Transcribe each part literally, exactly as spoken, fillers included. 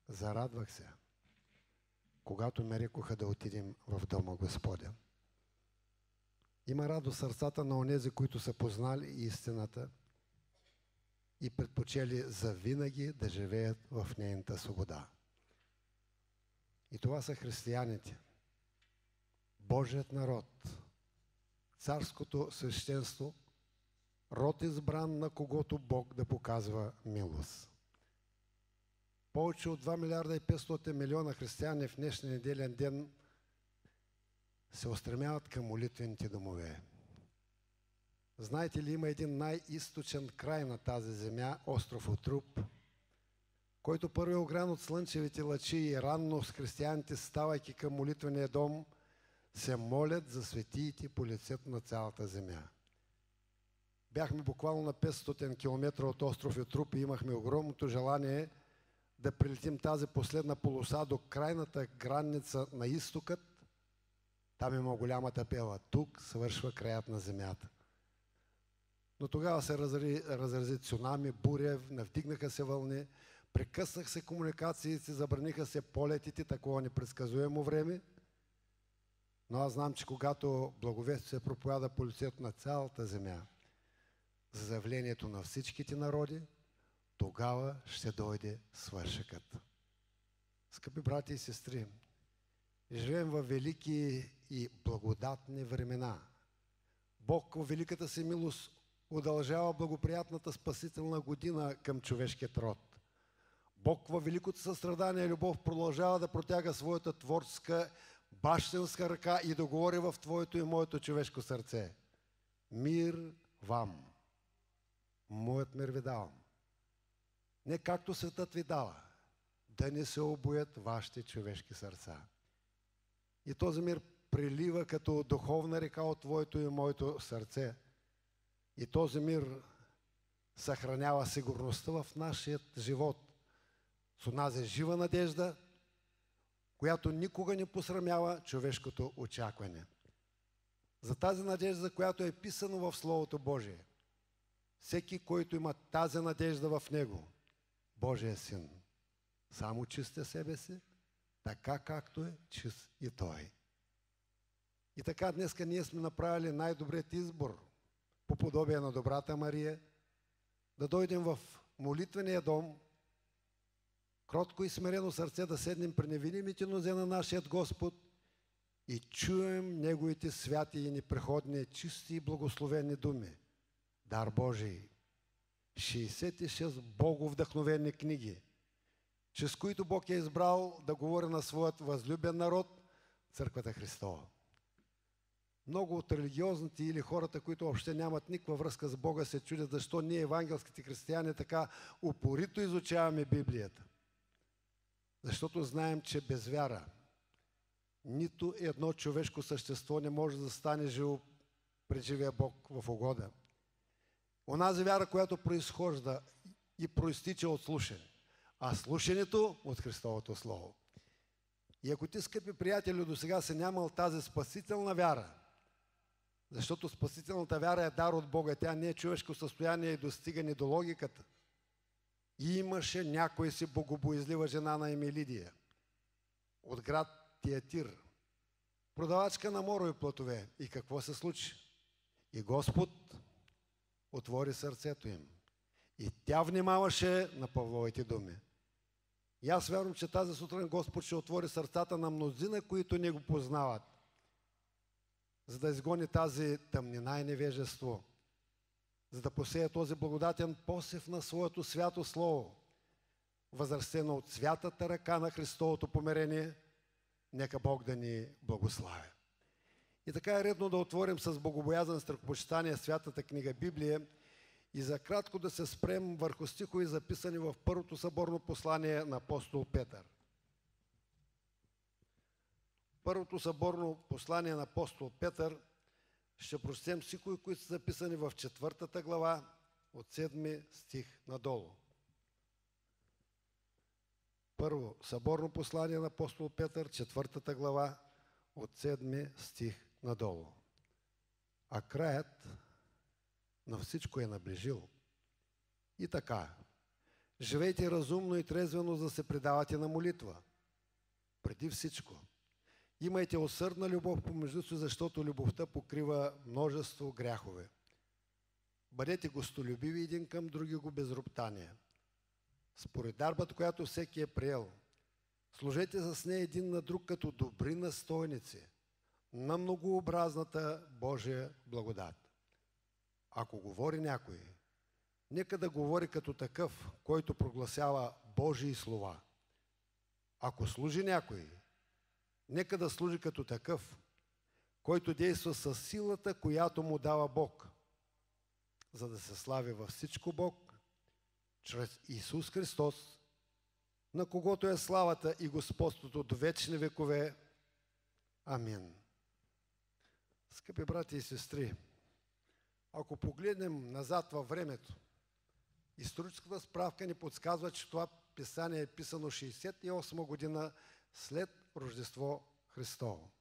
Зарадвах се, когато ме рекоха да отидем в дома Господя. Има радост в сърцата на онези, които са познали истината и предпочели завинаги да живеят в нейната свобода. И това са християните, Божият народ, царското свещенство, род избран, на когото Бог да показва милост. Повече от два милиарда и петстотин милиона християни в днешния неделен ден се устремяват към молитвените домове. Знаете ли, има един най-източен край на тази земя, остров Отруп, който първи огрян от слънчевите лъчи и ранно с християните, ставайки към молитвения дом, се молят за светиите по лицето на цялата земя. Бяхме буквално на петстотин километра от остров Отруп и имахме огромното желание да прилетим тази последна полоса до крайната граница на изтокът. Там има голямата пела. Тук свършва краят на земята. Но тогава се разрази, разрази цунами, буря, навдигнаха се вълни, прекъснах се комуникациите, забраниха се полетите, такова непредсказуемо време. Но аз знам, че когато благовестието се проповяда по лицето на цялата земя, за заявлението на всичките народи, тогава ще дойде свършъкът. Скъпи брати и сестри, живеем във велики и благодатни времена. Бог в великата си милост удължава благоприятната спасителна година към човешкият род. Бог във великото състрадание и любов продължава да протяга своята творческа, бащенска ръка и да говори в твоето и моето човешко сърце. Мир вам! Моят мир ви давам. Не както светът ви дава, да не се обоят вашите човешки сърца. И този мир прилива като духовна река от твоето и моето сърце. И този мир съхранява сигурността в нашия живот с онази жива надежда, която никога не посрамява човешкото очакване. За тази надежда, която е писана в Словото Божие, всеки, който има тази надежда в него, Божия Син, само чистя себе си, така както е чист и Той. И така днеска ние сме направили най-добрият избор, по подобие на добрата Мария, да дойдем в молитвения дом, кротко и смирено сърце да седнем при невидимите нозе на нашият Господ и чуем Неговите святи и непреходни, чисти и благословени думи. Дар Божий, шейсет и шест боговдъхновени книги, чрез които Бог е избрал да говори на своят възлюбен народ, Църквата Христова. Много от религиозните или хората, които въобще нямат никаква връзка с Бога, се чудят защо ние, евангелските християни, така упорито изучаваме Библията. Защото знаем, че без вяра нито едно човешко същество не може да стане живо пред живия Бог в угода. Онази вяра, която произхожда и проистича от слушане, а слушането от Христовото Слово. И ако ти, скъпи приятели, до сега си нямал тази спасителна вяра, защото спасителната вяра е дар от Бога, тя не е човешко състояние и достигане до логиката. И имаше някой си богобоязлива жена на име Лидия от град Тиатир, продавачка на морови платове. И какво се случи? И Господ отвори сърцето им. И тя внимаваше на Павловите думи. И аз вярвам, че тази сутрин Господ ще отвори сърцата на мнозина, които не го познават, за да изгони тази тъмнина и невежество, за да посее този благодатен посев на своето свято Слово, възрастено от святата ръка на Христовото помирение. Нека Бог да ни благославя. И така е редно да отворим с богобоязан страхопочитание святата книга Библия и за кратко да се спрем върху стихове, записани в първото съборно послание на апостол Петър. Първото съборно послание на апостол Петър ще прочетем стихове, които са записани в четвъртата глава от седми стих надолу. Първо съборно послание на апостол Петър, четвъртата глава от седми стих надолу. А краят на всичко е наближил. И така, Живейте разумно и трезвено, за да се предавате на молитва. Преди всичко, имайте усърдна любов помежду си, защото любовта покрива множество гряхове. Бъдете гостолюбиви един към други го без роптание. Според дарбата, която всеки е приел, служете с нея един на друг като добри настойници на многообразната Божия благодат. Ако говори някой, нека да говори като такъв, който прогласява Божии слова. Ако служи някой, нека да служи като такъв, който действа със силата, която му дава Бог, за да се слави във всичко Бог, чрез Исус Христос, на когото е славата и господството до вечни векове. Амин. Скъпи брати и сестри, ако погледнем назад във времето, историческата справка ни подсказва, че това писание е писано шейсет и осма година след Рождество Христово.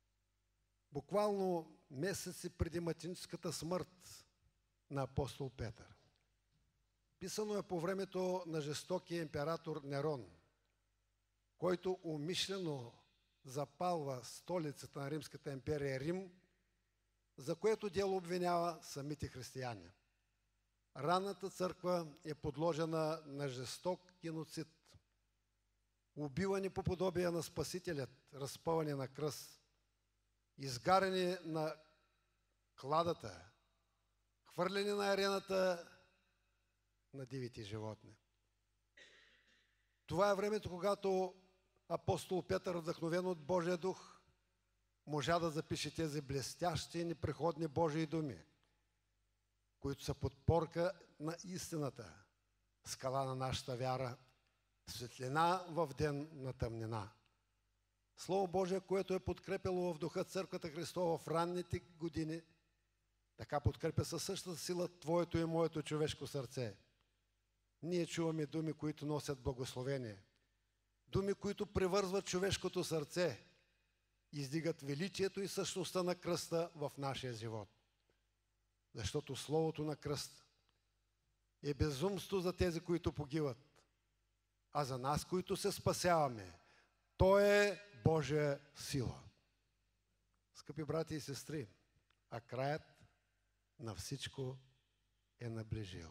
Буквално месеци преди мъченическата смърт на апостол Петър. Писано е по времето на жестокия император Нерон, който умишлено запалва столицата на Римската империя Рим, за което дело обвинява самите християни. Ранната църква е подложена на жесток геноцид. Убиване по подобие на Спасителят, разпъване на кръст, изгаряне на кладата, хвърляне на арената на дивите животни. Това е времето, когато апостол Петър, вдъхновен от Божия дух, можа да запише тези блестящи и непреходни Божии думи, които са подпорка на истината, скала на нашата вяра, светлина в ден на тъмнина. Слово Божие, което е подкрепило в духа Църквата Христова в ранните години, така подкрепя със същата сила твоето и моето човешко сърце. Ние чуваме думи, които носят благословение. Думи, които превързват човешкото сърце, издигат величието и същността на кръста в нашия живот. Защото словото на кръста е безумство за тези, които погиват, а за нас, които се спасяваме, то е Божия сила. Скъпи брати и сестри, а краят на всичко е наближил.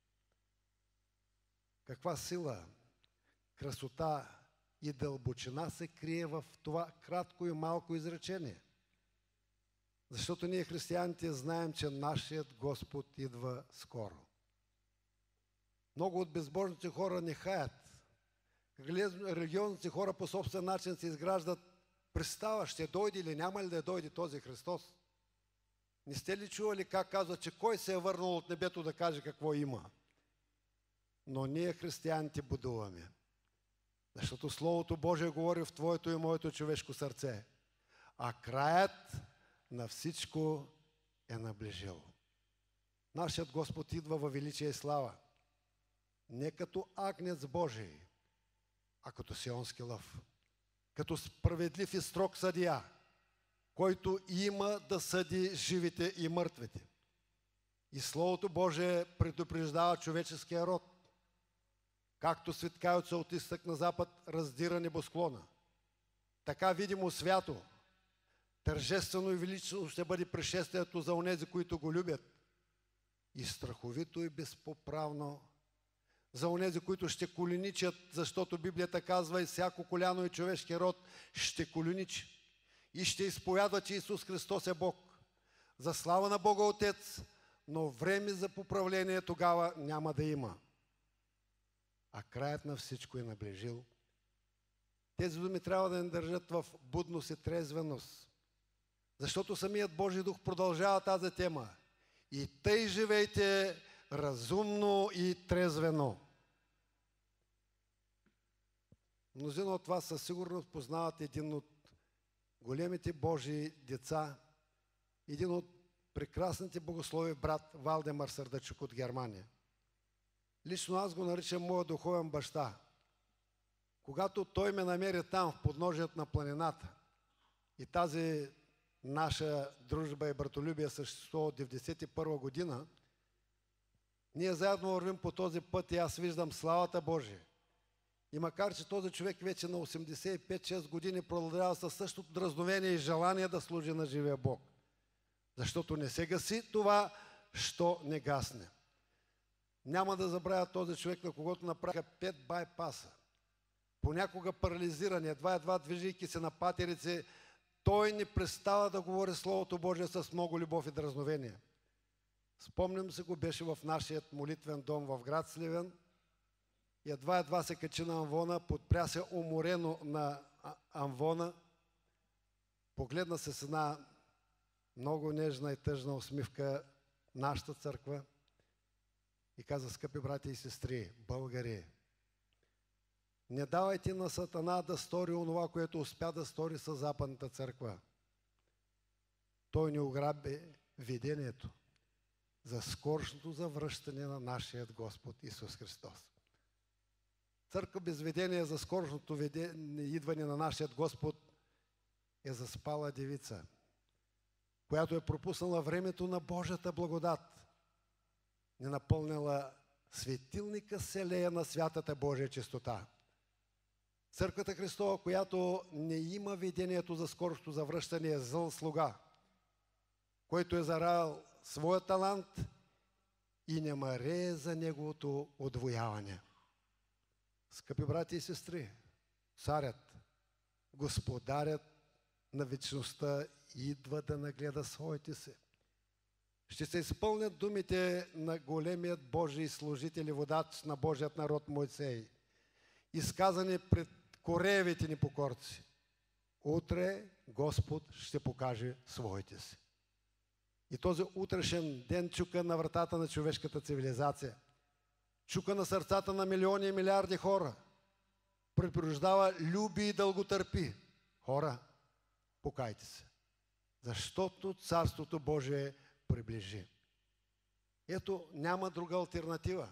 Каква сила, красота и дълбочина се крие в това кратко и малко изречение? Защото ние, християните, знаем, че нашият Господ идва скоро. Много от безбожните хора не хаят. Религиозните хора по собствен начин се изграждат представа, ще дойде или няма ли да дойде този Христос. Не сте ли чували как казва, че кой се е върнал от небето да каже какво има? Но ние, християните, будуваме. Защото Словото Божие говори в твоето и моето човешко сърце. А краят на всичко е наближил. Нашият Господ идва във величие и слава. Не като агнец Божий, а като сионски лъв. Като справедлив и строг съдия, който има да съди живите и мъртвите. И Словото Божие предупреждава човеческия род. Както светкавица от изток на запад раздира небосклона, така видимо свято, тържествено и велично ще бъде пришествието за онези, които го любят, и страховито и безпоправно за онези, които ще коленичат, защото Библията казва, и всяко коляно и човешки род ще коленичи и ще изповядва, че Исус Христос е Бог. За слава на Бога Отец, но време за поправление тогава няма да има. А краят на всичко е наближил. Тези думи трябва да ни държат в будност и трезвеност. Защото самият Божий дух продължава тази тема. И тъй живейте разумно и трезвено. Мнозина от вас със сигурност познават един от големите Божии деца, един от прекрасните богослови брат Валдемар Сърдачук от Германия. Лично аз го наричам моя духовен баща. Когато той ме намери там, в подножието на планината, и тази наша дружба и братолюбие съществува от деветдесет и първа година, Ние заедно вървим по този път и аз виждам славата Божия. И макар, че този човек вече на осемдесет и пет шест години продължава със същото дразновение и желание да служи на живия Бог. Защото не се гаси това, що не гасне. Няма да забравя този човек, на когото направиха пет байпаса. Понякога парализиран, едва-едва движейки се на патерици, той не престава да говори Словото Божие с много любов и дразновение. Спомням се го, беше в нашия молитвен дом в град Сливен. И едва-едва се качи на амвона, подпря се уморено на амвона, погледна се с една много нежна и тъжна усмивка нашата църква и каза: скъпи брати и сестри, българи, не давайте на Сатана да стори онова, което успя да стори със Западната църква. Той ни ограби видението за скорошното завръщане на нашият Господ Исус Христос. Църква без видение за скорошното идване на нашият Господ е заспала девица, която е пропуснала времето на Божията благодат, не напълнила светилника селея на святата Божия чистота. Църквата Христова, която не има видението за скорошното завръщане, е зъл слуга, който е зарал своя талант и не марее за неговото отвояване. Скъпи брати и сестри, царят, господарят на вечността идва да нагледа своите си. Ще се изпълнят думите на големият Божий служител и водач на Божият народ Мойсей, изказани пред кореевите непокорци. Утре Господ ще покаже своите си. И този утрешен ден чука на вратата на човешката цивилизация. Чука на сърцата на милиони и милиарди хора. Предупреждава: люби и дълготърпи. Хора, покайте се, защото Царството Божие приближи. Ето, няма друга алтернатива.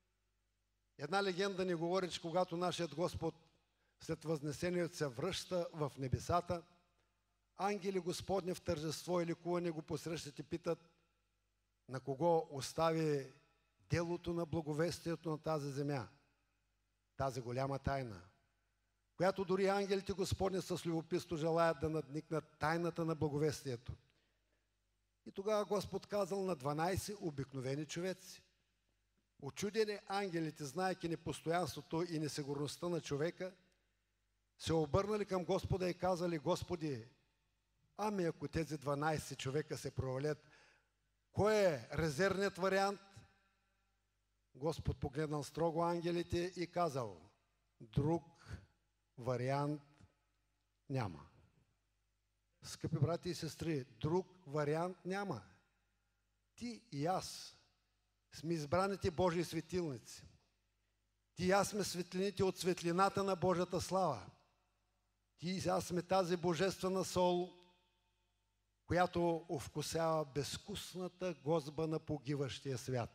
Една легенда ни говори, че когато нашият Господ след възнесението се връща в небесата, ангели Господни в тържество и лекуване го посрещат и питат: на кого остави делото на благовестието на тази земя, тази голяма тайна, която дори ангелите Господни с любопитство желаят да надникнат тайната на благовестието. И тогава Господ казал на дванайсет обикновени човеци. Очудени ангелите, знаейки непостоянството и несигурността на човека, се обърнали към Господа и казали: Господи, ами ако тези дванайсет човека се провалят, кой е резервният вариант? Господ погледнал строго ангелите и казал: друг вариант няма. Скъпи брати и сестри, друг вариант няма. Ти и аз сме избраните Божии светилници. Ти и аз сме светлините от светлината на Божията слава. Ти и аз сме тази божествена сол, която овкусява безвкусната гозба на погиващия свят.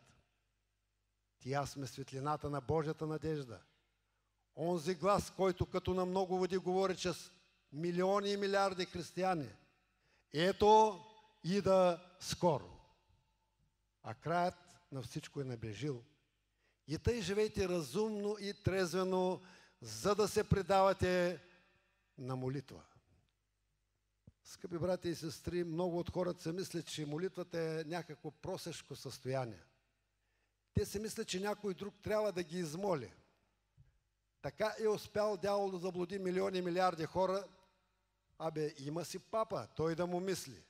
Ти и аз сме светлината на Божията надежда. Онзи глас, който като на много води говори чрез милиони и милиарди християни: ето ида скоро. А краят на всичко е наближил. И тъй живейте разумно и трезвено, за да се предавате на молитва. Скъпи брати и сестри, много от хората се мислят, че молитвата е някакво просешко състояние. Те си мислят, че някой друг трябва да ги измоли. Така е успял дявол да заблуди милиони и милиарди хора. Абе, има си папа, той да му мисли.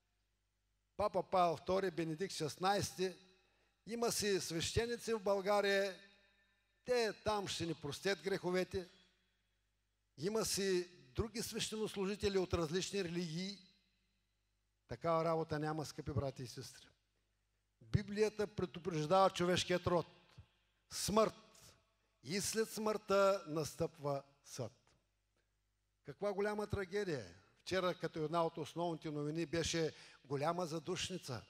Папа Павел втори, Бенедикт шестнайсети, има си свещеници в България, те там ще ни простят греховете. Има си други свещенослужители от различни религии. Такава работа няма, скъпи брати и сестри. Библията предупреждава човешкият род. Смърт. И след смъртта настъпва съд. Каква голяма трагедия! Вчера, като една от основните новини, беше голяма задушница.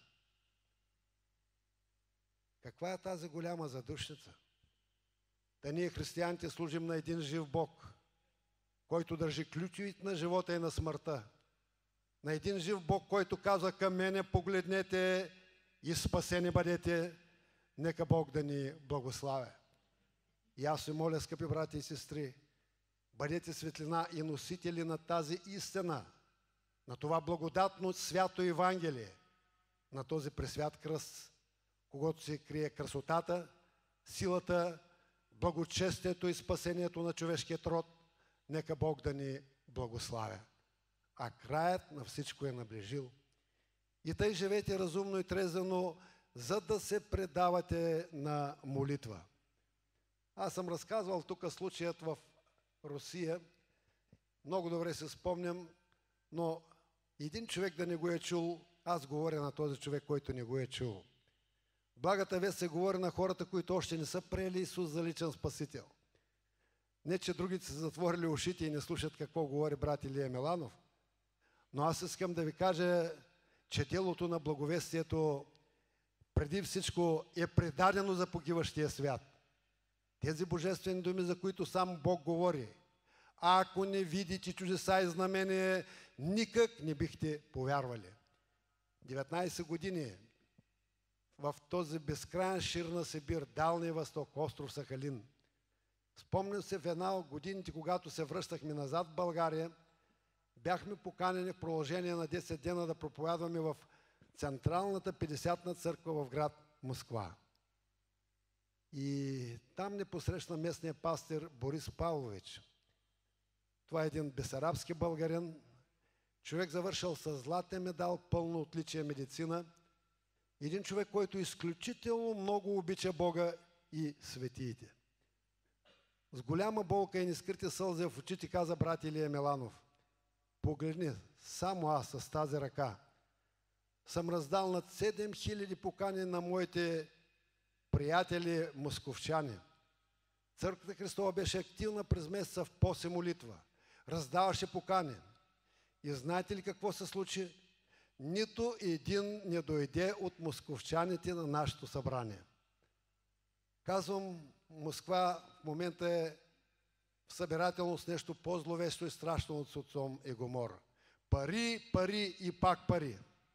Каква е тази голяма задушница? Да ние, християните, служим на един жив Бог, който държи ключовите на живота и на смъртта. На един жив Бог, който казва: към мене погледнете и спасени бъдете, нека Бог да ни благославя. И аз се моля, скъпи брати и сестри, бъдете светлина и носители на тази истина, на това благодатно свято Евангелие, на този пресвят кръст, когато се крие красотата, силата, благочестието и спасението на човешкият род. Нека Бог да ни благославя. А краят на всичко е наближил. И тъй живейте разумно и трезвено, за да се предавате на молитва. Аз съм разказвал тук случаят в Русия. Много добре се спомням, но един човек да не го е чул, аз говоря на този човек, който не го е чул. Благата вест се говори на хората, които още не са приели Исус за личен спасител. Не, че другите са затворили ушите и не слушат какво говори брат Илия Миланов, но аз искам да ви кажа, че делото на благовестието преди всичко е предадено за погиващия свят. Тези божествени думи, за които сам Бог говори. Ако не видите чудеса и знамения, никак не бихте повярвали. деветнайсет години в този безкрайен шир на Сибир, Далния Възток, остров Сахалин. Спомням се в една от годините, когато се връщахме назад в България, бяхме поканени в продължение на десет дена да проповядваме в Централната петдесетна църква в град Москва. И там не посрещна местния пастир Борис Павлович. Това е един бесарабски българин, човек завършил с златен медал, пълно отличие медицина. Един човек, който изключително много обича Бога и светиите. С голяма болка и нескрити сълзи в очите каза брат Илия Миланов: погледни, само аз с тази ръка съм раздал над седем хиляди покани на моите приятели московчани. Църквата Христова беше активна през месеца в пост и молитва. Раздаваше покани. И знаете ли какво се случи? Нито един не дойде от московчаните на нашето събрание. Казвам, Москва в момента е в събирателност нещо по-зловещо и страшно от Содом и Гомора. Пари, пари и пак пари.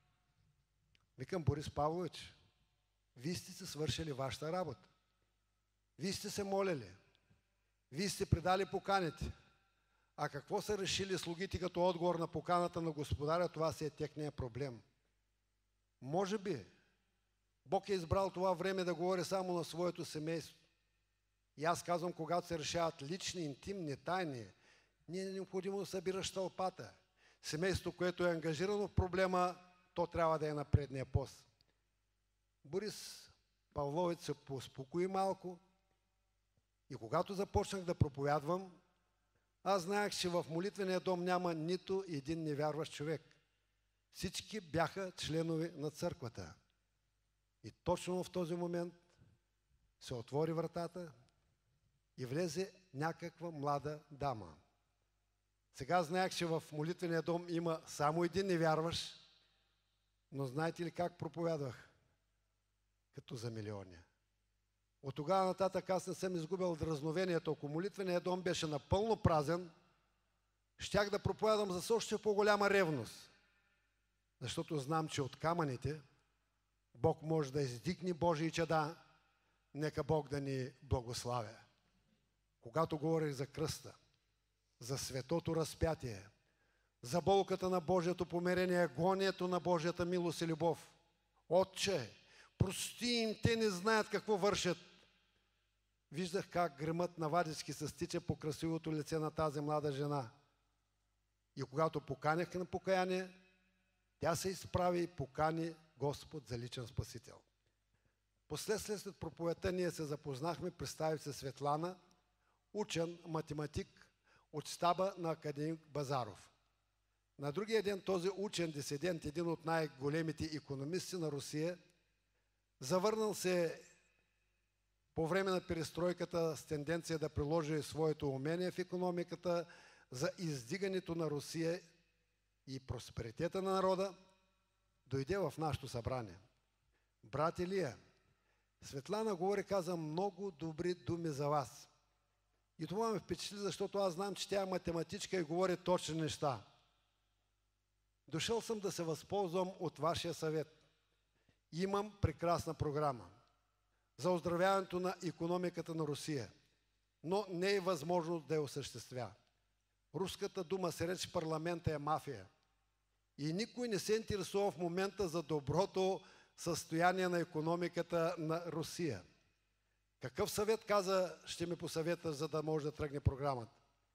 Викам: Борис Павлович, вие сте се свършили вашата работа. Вие сте се молили. Вие сте предали поканите. А какво са решили слугите като отговор на поканата на Господаря, това си е техния проблем. Може би Бог е избрал това време да говори само на своето семейство. И аз казвам, когато се решават лични, интимни, тайни, не е необходимо да събираш тълпата. Семейството, което е ангажирано в проблема, то трябва да е на предния пост. Борис Павлович се поуспокои малко и когато започнах да проповядвам, аз знаех, че в молитвения дом няма нито един невярващ човек. Всички бяха членове на църквата. И точно в този момент се отвори вратата и влезе някаква млада дама. Сега знаех, че в молитвения дом има само един невярващ, но знаете ли как проповядвах? Като за милиони. От тогава нататък аз не съм изгубил дразновението. Ако молитвеният дом беше напълно празен, щях да проповядам за още по-голяма ревност. Защото знам, че от камъните Бог може да издигне Божии чада. Нека Бог да ни благославя. Когато говорих за кръста, за светото разпятие, за болката на Божието помирение, агонията на Божията милост и любов. Отче, прости им, те не знаят какво вършат. Виждах как гръмът на Вадички се стича по красивото лице на тази млада жена. И когато поканях на покаяние, тя се изправи и покани Господ за личен спасител. Последствие след проповедта ние се запознахме, представи се Светлана, учен, математик от щаба на академик Базаров. На другия ден този учен дисидент, един от най-големите икономисти на Русия, завърнал се по време на перестройката с тенденция да приложи своето умение в икономиката за издигането на Русия и просперитета на народа, дойде в нашето събрание. Брат Илия, Светлана говори, каза много добри думи за вас. И това ме впечатли, защото аз знам, че тя е математичка и говори точни неща. Дошъл съм да се възползвам от вашия съвет. Имам прекрасна програма. за оздравяването на икономиката на Русия, но не е възможно да я осъществя. Руската дума се рече парламента е мафия. И никой не се интересува в момента за доброто състояние на икономиката на Русия. Какъв съвет, каза, ще ми посъвета, за да може да тръгне програмата?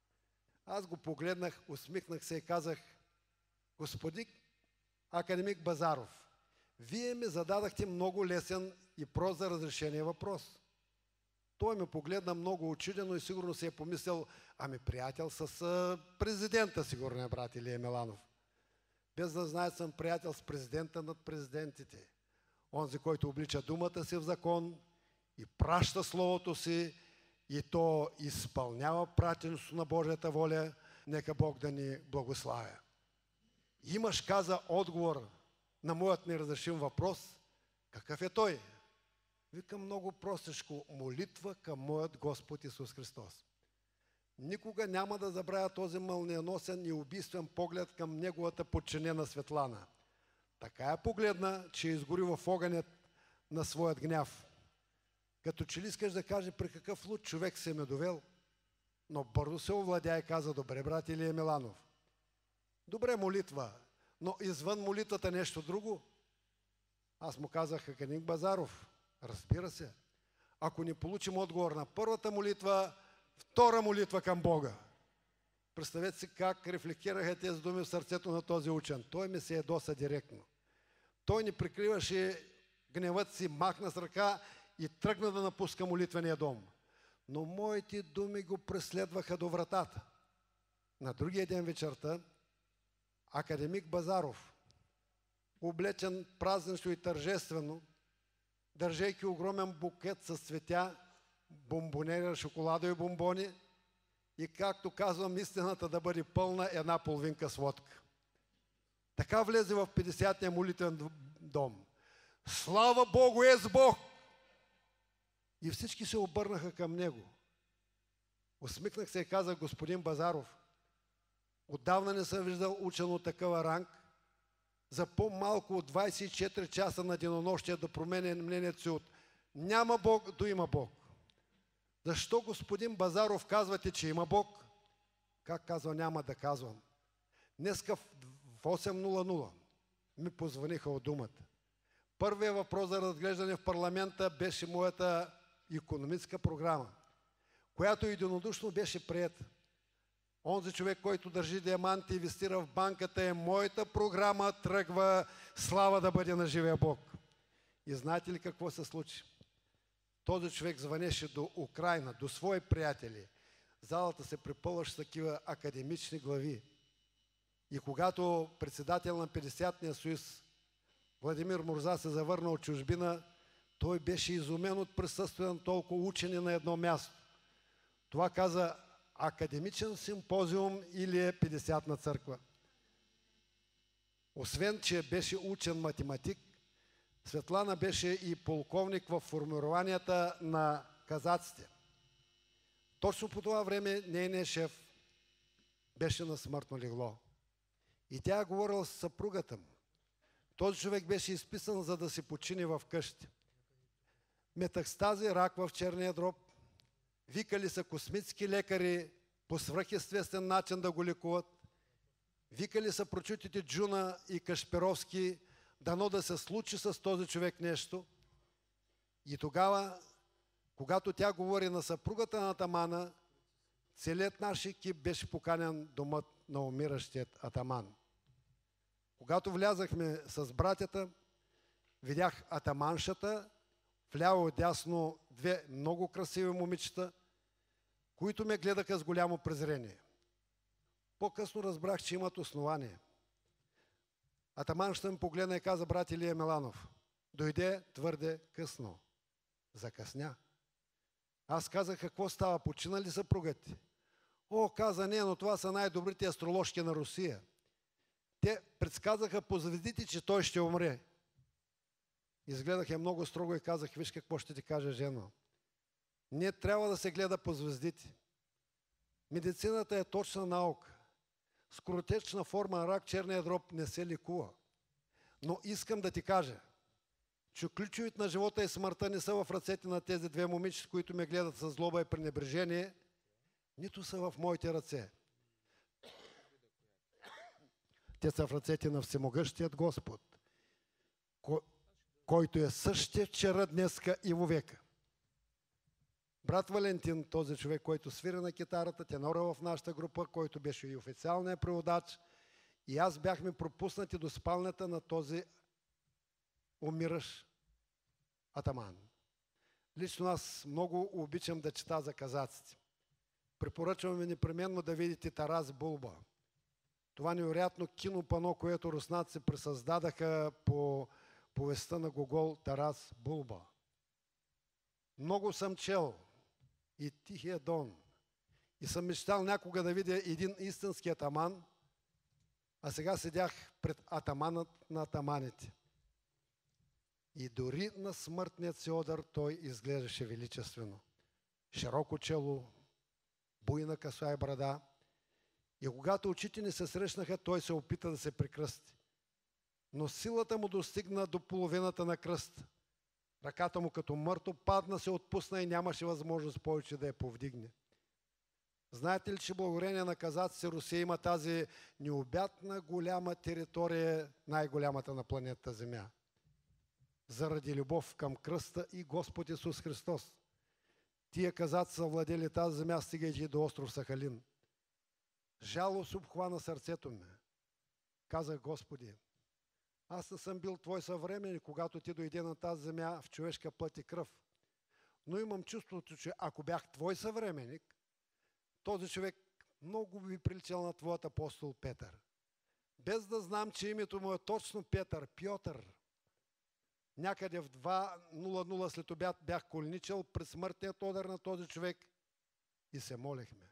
Аз го погледнах, усмихнах се и казах: господин академик Базаров, вие ми зададахте много лесен и прост за разрешение въпрос. Той ме погледна много учудено и сигурно си е помислил: ами приятел с президента, сигурно е брат Илия Миланов. Без да знае, съм приятел с президента над президентите. Онзи, който облича думата си в закон и праща словото си, и то изпълнява пратенето на Божията воля, нека Бог да ни благославя. Имаш, каза, отговор на моят неразрешим въпрос. Какъв е той? Викам много простичко: молитва към моят Господ Исус Христос. Никога няма да забравя този мълниеносен и убийствен поглед към неговата подчинена Светлана. Така я погледна, че изгори в огънят на своят гняв. Като че ли искаш да каже при какъв луд човек се ме довел, но бързо се овладя и каза: добре, брат Илия Миланов, добре молитва, но извън молитвата нещо друго. Аз му казах: академик Базаров, разбира се, ако не получим отговор на първата молитва, втора молитва към Бога. Представете си как рефлектираха тези думи в сърцето на този учен. Той ми се ядоса директно. Той не прикриваше гневът си, махна с ръка и тръгна да напуска молитвения дом. Но моите думи го преследваха до вратата. На другия ден вечерта академик Базаров, облечен празнично и тържествено, държейки огромен букет с цветя, бомбонери, шоколадо и бомбони, и, както казвам, истината да бъде пълна, една половинка с водка. Така влезе в петдесетния молитвен дом. Слава Богу, ез Бог! И всички се обърнаха към него. Усмихнах се и казах: господин Базаров, отдавна не съм виждал учен от такъв ранг, за по-малко от двайсет и четири часа на денонощие да променя мнението си от няма Бог до има Бог. Защо, господин Базаров, казвате, че има Бог? Как казва, няма да казвам. Днеска в осем нула нула ми позвониха от думата. Първият въпрос за разглеждане в парламента беше моята икономическа програма, която единодушно беше приета. Онзи човек, който държи диаманти и инвестира в банката, е: моята програма тръгва, слава да бъде на живия Бог. И знаете ли какво се случи? Този човек звънеше до Украйна, до свои приятели. Залата се препълваше с такива академични глави. И когато председател на петдесетния съюз Владимир Мурза се завърна от чужбина, той беше изумен от присъствие на толкова учени на едно място. Това каза: академичен симпозиум или е петдесетна църква. Освен че беше учен математик, Светлана беше и полковник в формированията на казаците. Точно по това време нейният шеф беше на смъртно легло. И тя е говорила с съпругата му. Този човек беше изписан, за да се почини в къщи. Метастази, рак в черния дроб. Викали са космически лекари по свръхестествен начин да го лекуват. Викали са прочутите Джуна и Кашпировски, дано да се случи с този човек нещо. И тогава, когато тя говори на съпругата на атамана, целият наш екип беше поканен домът на умиращият атаман. Когато влязахме с братята, видях атаманшата, вляво и дясно две много красиви момичета, които ме гледаха с голямо презрение. По-късно разбрах, че имат основание. Атаманшата ми погледна и каза: брат Илия Миланов, дойде твърде късно. Закъсня. Аз казах: какво става, почина ли съпругът ти? О, каза: не, но това са най-добрите астрологки на Русия. Те предсказаха по звездите, че той ще умре. Изгледах я много строго и казах: виж какво ще ти кажа, жено. Не трябва да се гледа по звездите. Медицината е точна наука. Скоротечна форма на рак черния дроб не се лекува. Но искам да ти кажа, че ключовите на живота и смъртта не са в ръцете на тези две момичета, които ме гледат с злоба и пренебрежение, нито са в моите ръце. Те са в ръцете на Всемогъщият Господ, който е същия вчера, днеска и вовека. Брат Валентин, този човек, който свира на китарата, тенора в нашата група, който беше и официалният преводач, и аз бяхме пропуснати до спалнята на този умиращ атаман. Лично аз много обичам да чета за казаците. Препоръчвам ви непременно да видите Тарас Булба. Това невероятно кинопано, което руснаци пресъздадаха по повестта на Гогол Тарас Булба. Много съм чел и Тихия Дон. И съм мечтал някога да видя един истински атаман, а сега седях пред атаманът на атаманите. И дори на смъртният си одър той изглеждаше величествено. Широко чело, буйна коса и брада. И когато очите ни се срещнаха, той се опита да се прекръсти. Но силата му достигна до половината на кръста. Ръката му като мъртво падна, се отпусна и нямаше възможност повече да я повдигне. Знаете ли, че благодарение на казаците Русия има тази необятна голяма територия, най-голямата на планетата Земя? Заради любов към кръста и Господ Исус Христос. Тия казаци са владели тази земя, стигайки до остров Сахалин. Жалост обхвана сърцето ми. Казах: Господи, аз не съм бил Твой съвременник, когато Ти дойде на тази земя в човешка плът и кръв. Но имам чувството, че ако бях Твой съвременник, този човек много би приличал на Твоят апостол Петър. Без да знам, че името му е точно Петър, Пьотър. Някъде в два нула нула след обяд бях коленичил през смъртният удар на този човек и се молехме.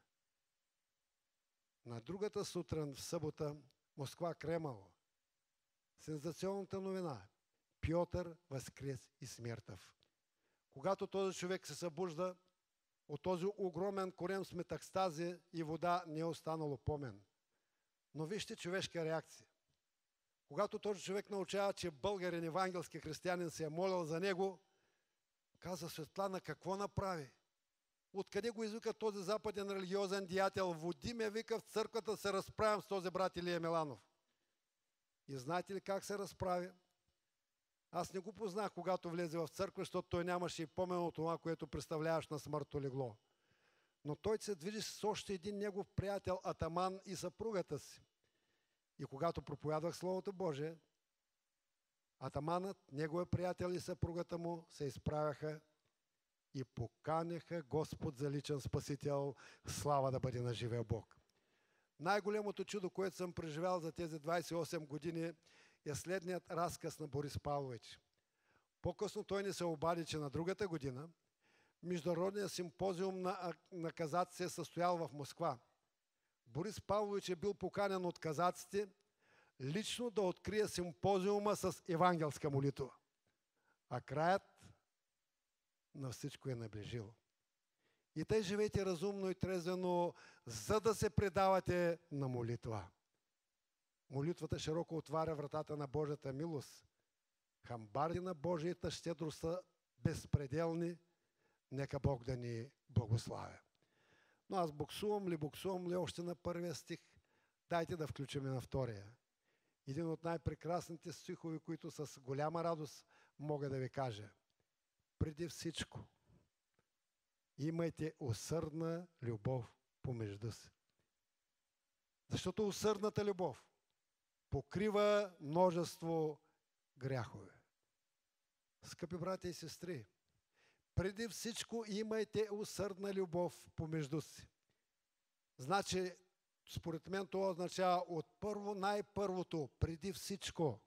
На другата сутрин в събота, Москва, Кремъл, сензационната новина: Пьотър възкрес и смертъв. Когато този човек се събужда, от този огромен корем с метакстази и вода не е останало помен. Но вижте човешка реакция. Когато този човек научава, че българин, евангелски християнин, се е молил за него, каза: Светлана, какво направи? Откъде го извика този западен религиозен деятел? Води ме, вика, в църквата се разправям с този брат Илия Миланов. И знаете ли как се разправи? Аз не го познах, когато влезе в църква, защото той нямаше и помен от това, което представляваш на смъртно легло. Но той се движи с още един негов приятел, атаман, и съпругата си. И когато проповядвах Словото Божие, атаманът, неговия приятел и съпругата му се изправяха и поканяха Господ за личен спасител. Слава да бъде на живия Бог! Най-голямото чудо, което съм преживял за тези двайсет и осем години, е следният разказ на Борис Павлович. По-късно той ни се обади, че на другата година Международният симпозиум на, на казаци се е състоял в Москва. Борис Павлович е бил поканен от казаците лично да открие симпозиума с евангелска молитва. А краят на всичко е наближил. И тъй живейте разумно и трезвено, за да се предавате на молитва. Молитвата широко отваря вратата на Божията милост. Хамбари на Божията щедрост са безпределни. Нека Бог да ни благославя. Но аз буксувам ли, буксувам ли още на първия стих? Дайте да включим на втория. Един от най-прекрасните стихове, които с голяма радост мога да ви кажа. Преди всичко, имайте усърдна любов помежду си. Защото усърдната любов покрива множество гряхове. Скъпи братя и сестри, преди всичко имайте усърдна любов помежду си. Значи, според мен това означава от първо най-първото, преди всичко.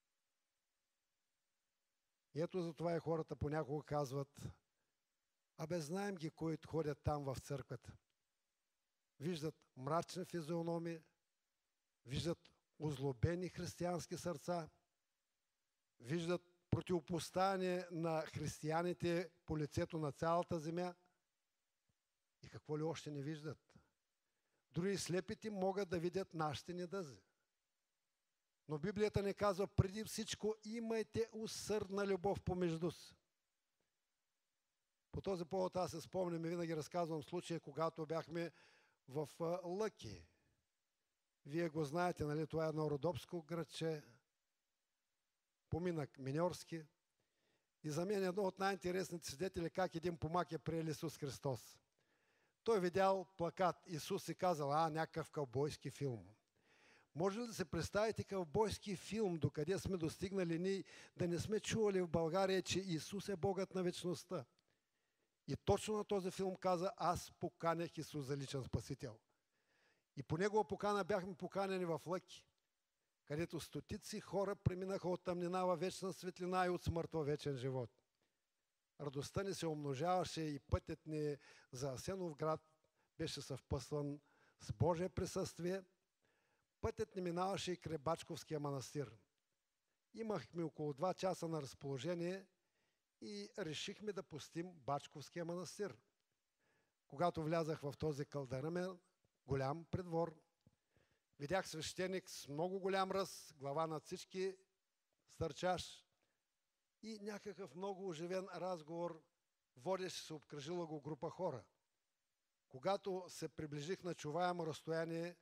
И ето затова и хората понякога казват: абе, знаем ги, които ходят там в църквата. Виждат мрачни физиономии, виждат озлобени християнски сърца, виждат противопоставяне на християните по лицето на цялата земя. И какво ли още не виждат? Дори слепите могат да видят нашите недъзи. Но Библията ни казва, преди всичко имайте усърдна любов помежду си. По този повод аз се спомням и винаги разказвам случая, когато бяхме в Лъки. Вие го знаете, нали? Това е едно родопско градче, поминък миньорски. И за мен едно от най-интересните свидетели, как един помак е приел Исус Христос. Той видял плакат, Исус и казал, а, някакъв кълбойски филм. Може ли да се представите кълбойски филм, докъде сме достигнали ние, да не сме чували в България, че Исус е Богът на вечността? И точно на този филм каза, аз поканях Исус за личен спасител. И по негова покана бяхме поканени в Лъки, където стотици хора преминаха от тъмнина във вечна светлина и от смърт във вечен живот. Радостта ни се умножаваше и пътят ни за Асеновград беше съвпъсван с Божие присъствие. Пътят ни минаваше и край Бачковския манастир. Имахме около два часа на разположение и решихме да посетим Бачковския манастир. Когато влязах в този кълдъръмен, голям предвор, видях свещеник с много голям ръст, глава над всички, стърчаш и някакъв много оживен разговор водеше се, обкръжила го група хора. Когато се приближих на чуваемо разстояние,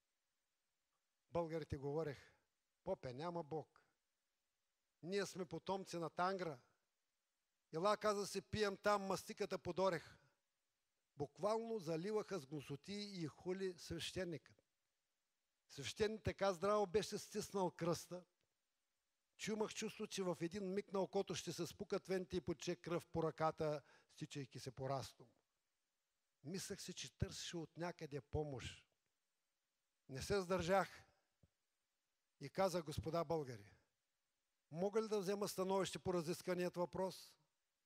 българите говорех, попе, няма Бог. Ние сме потомци на Тангра. Ела, каза се, пием там мастиката под орех. Буквално заливаха с гносоти и хули свещеника. Свещеник така здраво беше стиснал кръста, че имах чувство, че в един миг на окото ще се спукат вените и потече кръв по ръката, стичайки се по растом. Мислех си, че търсеше от някъде помощ. Не се сдържах и казах, господа българи, мога ли да взема становище по разисканият въпрос?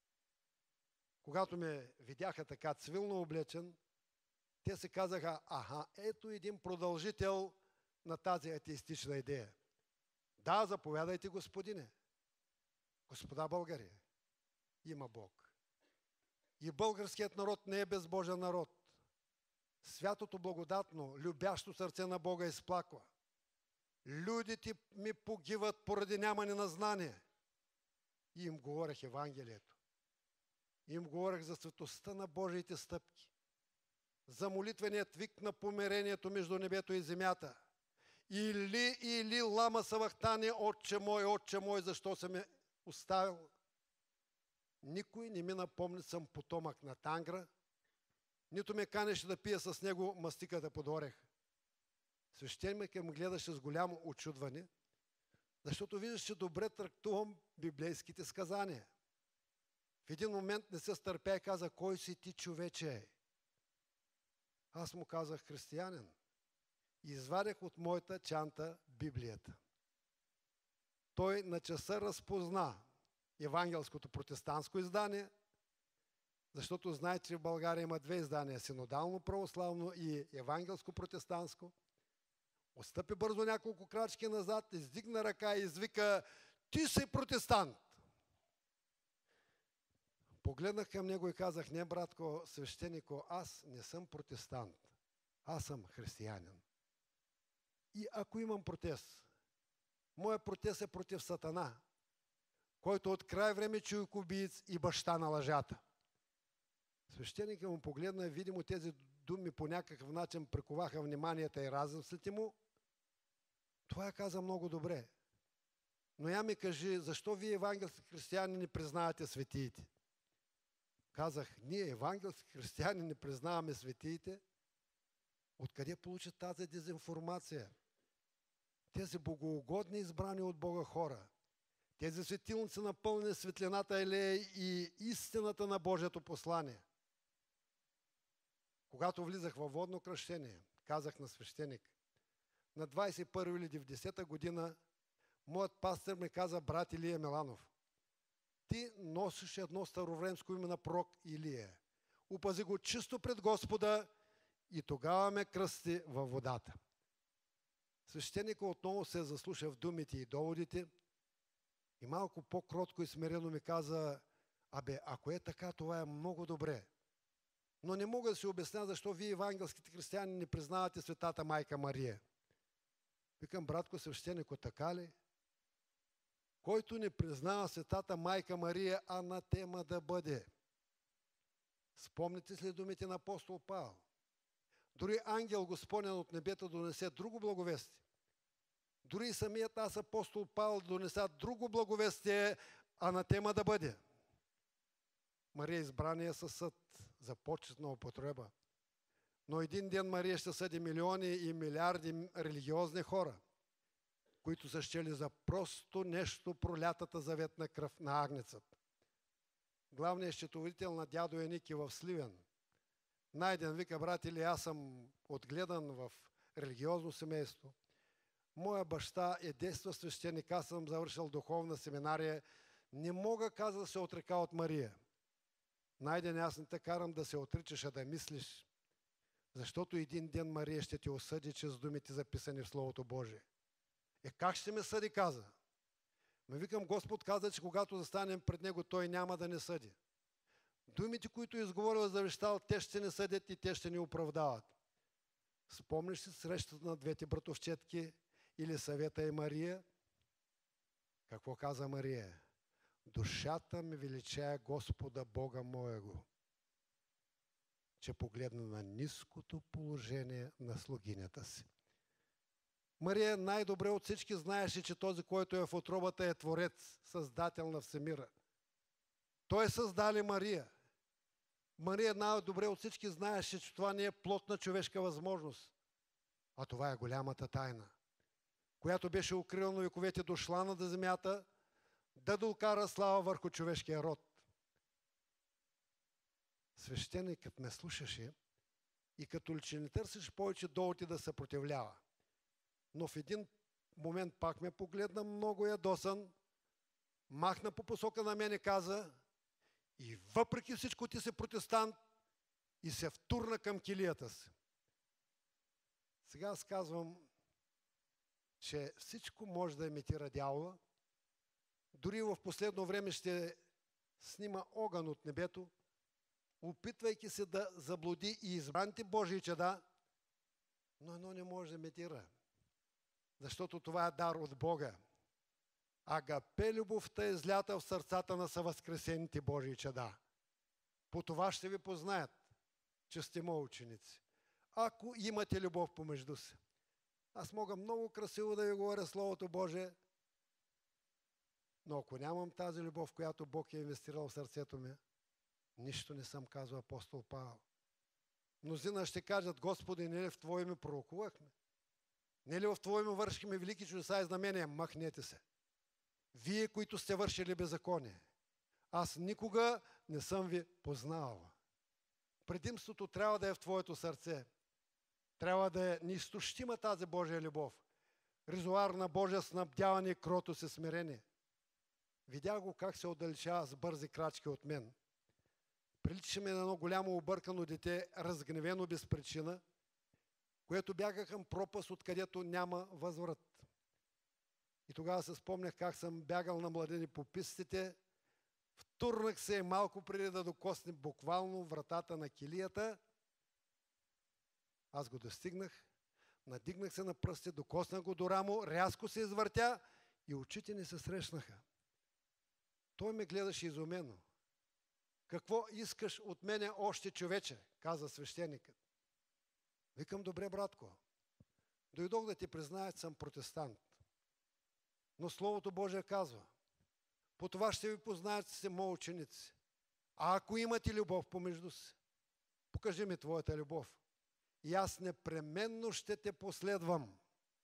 Когато ме видяха така цивилно облечен, те се казаха, аха, ето един продължител на тази атеистична идея. Да, заповядайте, господине. Господа българи, има Бог. И българският народ не е безбожен народ. Святото благодатно, любящо сърце на Бога изплаква. Людите ми погиват поради нямане на знание. И им говорех Евангелието. И им говорех за светостта на Божиите стъпки. За молитвеният вик на помирението между небето и земята. Или, или лама савахтане, отче мой, отче мой, защо се ме оставил? Никой не ми напомни, съм потомък на Тангра, нито ме канеше да пия с него мастиката под орех. Свещеникът ме гледаше с голямо очудване, защото виждаш, че добре трактувам библейските сказания. В един момент не се стърпя и каза, кой си ти, човече? Аз му казах, християнин. И извадях от моята чанта Библията. Той на часа разпозна евангелското протестантско издание, защото знаете, че в България има две издания, синодално православно и евангелско протестантско. Отстъпи бързо няколко крачки назад, издигна ръка и извика, ти си протестант. Погледнах към него и казах, не, братко, свещенико, аз не съм протестант, аз съм християнин. И ако имам протест, моят протест е против Сатана, който от край време човек убиец и баща на лъжата. Свещеникът му погледна и видимо тези думи по някакъв начин приковаха вниманието и размислите му. Това я каза много добре. Но я ми кажи, защо вие, евангелски християни, не признавате светиите? Казах, ние, евангелски християни, не признаваме светиите. Откъде получат тази дезинформация? Тези богоугодни избрани от Бога хора, тези светилници напълнени светлината елея и истината на Божието послание. Когато влизах във водно кръщение, казах на свещеник, на двадесет и първа или деветдесета година, моят пастир ми каза, брат Илия Миланов, ти носиш едно старовремско име на пророк Илия. Опази го чисто пред Господа и тогава ме кръсти във водата. Свещеникът отново се заслуша в думите и доводите и малко по-кротко и смирено ми каза, абе, ако е така, това е много добре. Но не мога да си обясня, защо вие, евангелските християни, не признавате Светата Майка Мария. Викам, братко свещенико, така ли? Който не признава светата майка Мария, анатема да бъде. Спомните ли думите на апостол Павел? Дори ангел Господен от небето донесе друго благовестие. Дори и самият аз, апостол Павел, донеса друго благовестие, анатема да бъде. Мария избрания със съд за почетна употреба. Но един ден Мария ще съди милиони и милиарди религиозни хора, които са счели за просто нещо пролятата заветна кръв на агнецът. Главният счетоводител на дядо Еники в Сливен, найден, вика, брат, или аз съм отгледан в религиозно семейство. Моя баща е действащ свещеник, аз съм завършил духовна семинария. Не мога, каза, да се отрека от Мария. Найден, аз не те карам да се отричаш, а да мислиш, защото един ден Мария ще те осъди чрез думите, записани в Словото Божие. Е, как ще ме съди, каза? Ме викам, Господ каза, че когато застанем пред Него, Той няма да не съди. Думите, които изговорил и завещал, те ще не съдят и те ще ни оправдават. Спомниш си срещата на двете братовчетки или съвета и Мария? Какво каза Мария? Душата ми величая Господа Бога моего, че погледна на ниското положение на слугинята си. Мария най-добре от всички знаеше, че този, който е в утробата, е Творец, Създател на всемира. Той създали Мария. Мария най-добре от всички знаеше, че това не е плод на човешка възможност, а това е голямата тайна, която беше укрила на вековете, дошла на земята, да докара слава върху човешкия род. Свещеникът ме слушаше и като че не търсиш повече доводи да съпротивлява. Но в един момент пак ме погледна много ядосан, махна по посока на мен и каза: и въпреки всичко ти си протестант, и се втурна към килията си. Сега аз казвам, че всичко може да имитира дявола. Дори в последно време ще снима огън от небето, опитвайки се да заблуди и избраните Божии чада, но едно не може да имитира. Защото това е дар от Бога. Агапе любовта е излята в сърцата на съвъзкресените Божии чада. По това ще ви познаят, че сте мои ученици. Ако имате любов помежду си. Аз мога много красиво да ви говоря Словото Божие, но ако нямам тази любов, която Бог е инвестирал в сърцето ми, нищо не съм, казал апостол Павел. Мнозина ще кажат: Господи, не ли в Твое име пророкувахме? Не ли в Твое име вършихме велики чудеса и знамения? Махнете се. Вие, които сте вършили беззаконие, аз никога не съм ви познавал. Предимството трябва да е в твоето сърце. Трябва да е неизтощима тази Божия любов. Резуар на Божия снабдяване и кротост и смирение. Видях го как се отдалечава с бързи крачки от мен. Прилича ми на едно голямо объркано дете, разгневено без причина, което бяга към пропаст, откъдето няма възврат. И тогава се спомнях как съм бягал на младени по пистите, втурнах се малко преди да докосне буквално вратата на килията. Аз го достигнах, надигнах се на пръсти, докоснах го до рамо, рязко се извъртя и очите ни се срещнаха. Той ме гледаше изумено. Какво искаш от мене още, човече? Каза свещеникът. Викам: добре, братко, дойдох да ти призная, че съм протестант. Но Словото Божие казва: по това ще ви познаят, че сте мои ученици. А ако имате любов помежду си, покажи ми твоята любов. И аз непременно ще те последвам.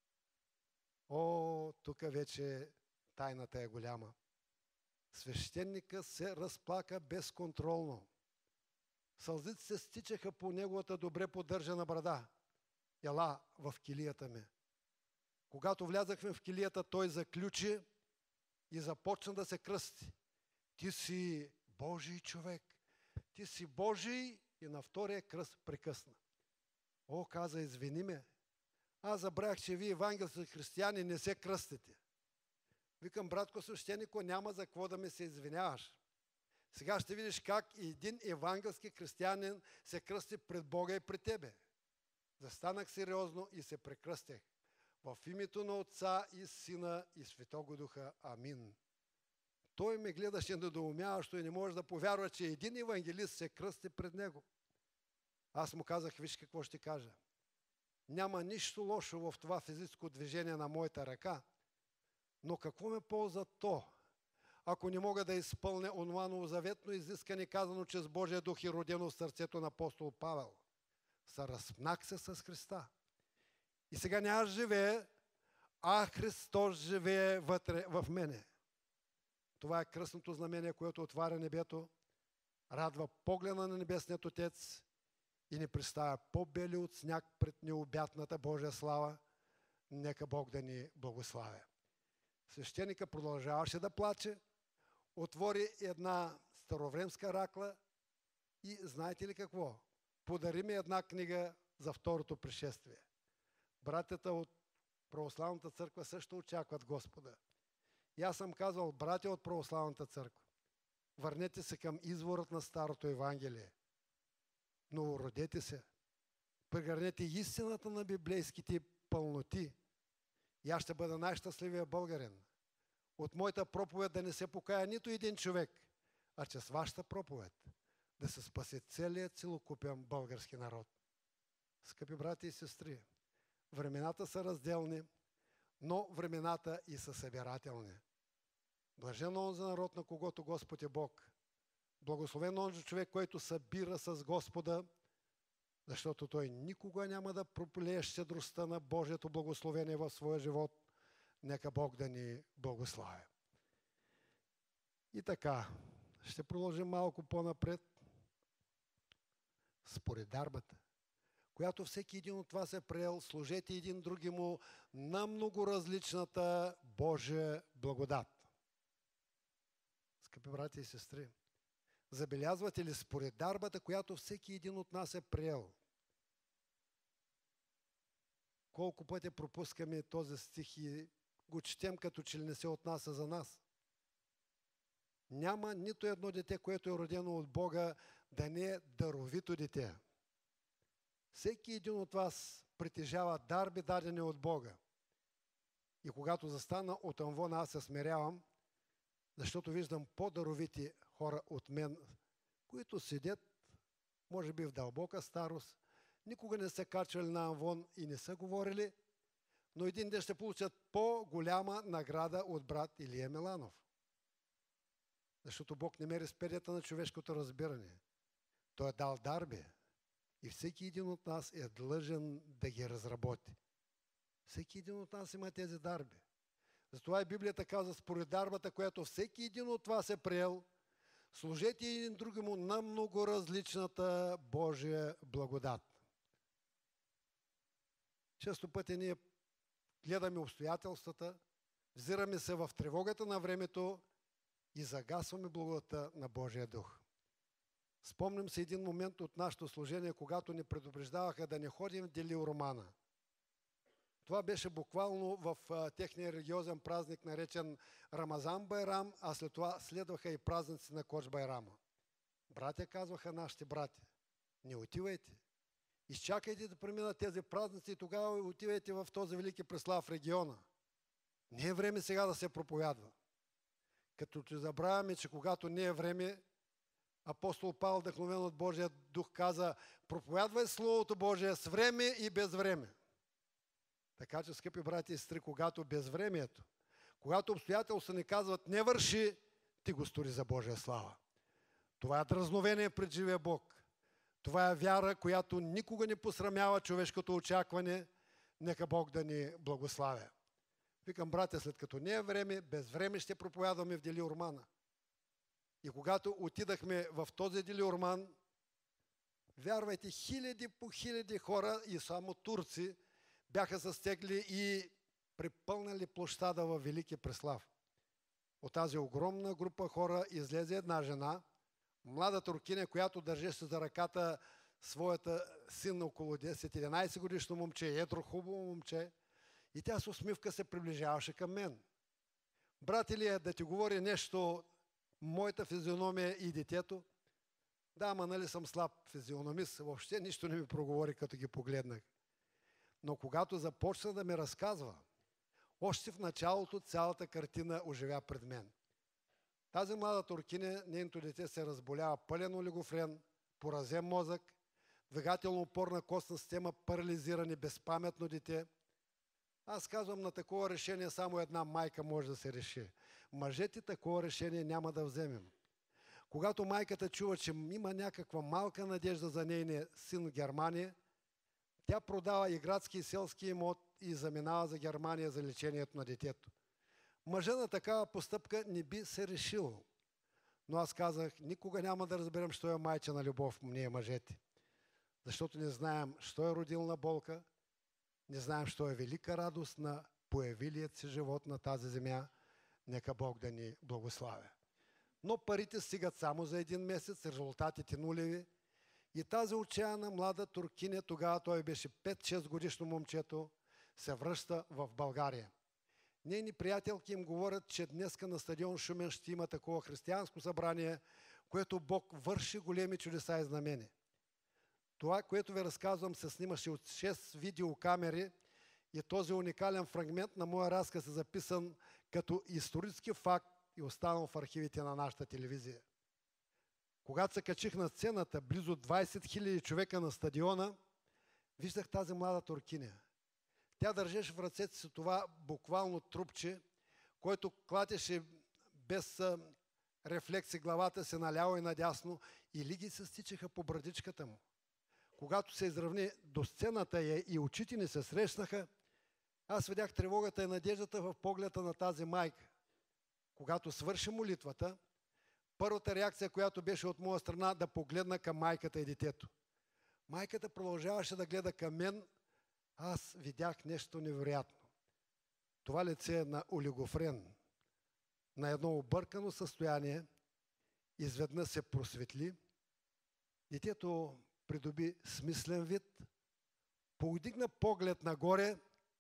О, тук вече тайната е голяма. Свещеника се разплака безконтролно. Сълзите се стичаха по неговата добре поддържана брада. Ела в килията ми. Когато влязахме в килията, той заключи и започна да се кръсти. Ти си Божий човек. Ти си Божий, и на втория кръст прекъсна. О, каза, извини ме. Аз забравях, че вие, евангелски християни, не се кръстите. Викам: братко свещенико, няма за какво да ми се извиняваш. Сега ще видиш как един евангелски християнин се кръсти пред Бога и пред тебе. Застанах сериозно и се прекръстях. В името на Отца и Сина и Светого Духа. Амин. Той ме гледаше недоумяващо и не може да повярва, че един евангелист се кръсти пред него. Аз му казах, виж какво ще кажа. Няма нищо лошо в това физическо движение на моята ръка, но какво ме полза то, ако не мога да изпълня онова новозаветно изискане, казано, че с Божия дух е родено в сърцето на апостол Павел. Съразпнах се с Христа. И сега не аз живее, а Христос живее вътре в мене. Това е кръстното знамение, което отваря небето, радва погледа на Небесният Отец и ни представя по-бели от сняг пред необятната Божия слава. Нека Бог да ни благославя. Свещеника продължаваше да плаче, отвори една старовремска ракла и знаете ли какво? Подари ми една книга за второто пришествие. Братята от Православната църква също очакват Господа. И аз съм казал, братя от Православната църква, върнете се към изворът на Старото Евангелие. Новородете се. Прегърнете истината на библейските пълноти. И аз ще бъда най-щастливия българин. От моята проповед да не се покая нито един човек, а че с вашата проповед да се спаси целият целокупен български народ. Скъпи брати и сестри, времената са разделни, но времената и са събирателни. Блажен онзи народ, на когото Господ е Бог. Благословен онзи човек, който събира с Господа, защото той никога няма да пропилее щедростта на Божието благословение в своя живот. Нека Бог да ни благославя. И така, ще продължим малко по-напред. Според дарбата, която всеки един от вас е приел, служете един други му на многоразличната Божия благодат. Скъпи брати и сестри, забелязвате ли според дарбата, която всеки един от нас е приел? Колко пъти пропускаме този стих и го четем, като че ли не се отнася за нас? Няма нито едно дете, което е родено от Бога, да не е даровито дете. Всеки един от вас притежава дарби, дадени от Бога. И когато застана от амвона, аз се смирявам, защото виждам по-даровити хора от мен, които седят, може би в дълбока старост, никога не са качвали на амвон и не са говорили, но един ден ще получат по-голяма награда от брат Илия Миланов. Защото Бог не мери с перията на човешкото разбиране. Той е дал дарби и всеки един от нас е длъжен да ги разработи. Всеки един от нас има тези дарби. Затова и Библията казва, според дарбата, която всеки един от вас е приел, служете един други му на многоразличната Божия благодат. Често пъти ние гледаме обстоятелствата, взираме се в тревогата на времето и загасваме благодата на Божия дух. Спомням се един момент от нашето служение, когато ни предупреждаваха да не ходим в Делил Романа. Това беше буквално в а, техния религиозен празник, наречен Рамазан Байрам, а след това следваха и празници на Коч Байрама. Братя, казваха нашите братя, не отивайте. Изчакайте да преминат тези празници и тогава отивайте в този велики преслав региона. Не е време сега да се проповядва. Като че забравяме, че когато не е време, апостол Павел, вдъхновен от Божия дух, каза, проповядвай Словото Божие с време и без време. Така че, скъпи брати и сестри, когато безвремието, когато обстоятелства ни казват не върши, ти го стори за Божия слава. Това е дразновение пред живия Бог. Това е вяра, която никога не посрамява човешкото очакване. Нека Бог да ни благославя. Викам, братя, след като не е време, без време ще проповядваме в Делил Романа. И когато отидахме в този Делил Роман, вярвайте, хиляди по хиляди хора и само турци бяха застегли и припълнали площада във Велики Преслав. От тази огромна група хора излезе една жена, млада туркиня, която държеше за ръката своята син на около десет-единайсет годишно момче, едро хубаво момче, и тя с усмивка се приближаваше към мен. Брат Илия, да ти говори нещо, моята физиономия и детето? Да, ама нали съм слаб физиономист, въобще нищо не ми проговори, като ги погледнах. Но когато започна да ми разказва, още в началото цялата картина оживя пред мен. Тази млада туркиня, нейното дете се разболява пълен олигофрен, поразен мозък, двигателно-опорна костна система, парализирани, безпаметно дете. Аз казвам, на такова решение само една майка може да се реши. Мъжете такова решение няма да вземем. Когато майката чува, че има някаква малка надежда за нейния син в Германия, тя продава и градски и селски имот и заминава за Германия за лечението на детето. Мъжът на такава постъпка не би се решил. Но аз казах, никога няма да разберем, що е майчина любов, ние мъжете. Защото не знаем, що е родилна болка, не знаем, що е велика радост на появилият си живот на тази земя. Нека Бог да ни благославя. Но парите стигат само за един месец, резултатите нулеви. И тази отчаяна млада туркиня, тогава той беше пет-шест годишно момчето, се връща в България. Нейни приятелки им говорят, че днеска на стадион Шумен ще има такова християнско събрание, което Бог върши големи чудеса и знамени. Това, което ви разказвам, се снимаше от шест видеокамери и този уникален фрагмент на моя разказ е записан като исторически факт и останал в архивите на нашата телевизия. Когато се качих на сцената, близо двайсет хиляди човека на стадиона, виждах тази млада туркиня. Тя държеше в ръцете си това буквално трупче, който клатеше без рефлекси главата си наляво и надясно и лиги се стичаха по брадичката му. Когато се изравни до сцената и очите ни се срещнаха, аз видях тревогата и надеждата в погледа на тази майка. Когато свърши молитвата, първата реакция, която беше от моя страна, да погледна към майката и детето. Майката продължаваше да гледа към мен, аз видях нещо невероятно. Това лице на олигофрен, на едно объркано състояние, изведнъж се просветли. Детето придоби смислен вид, повдигна поглед нагоре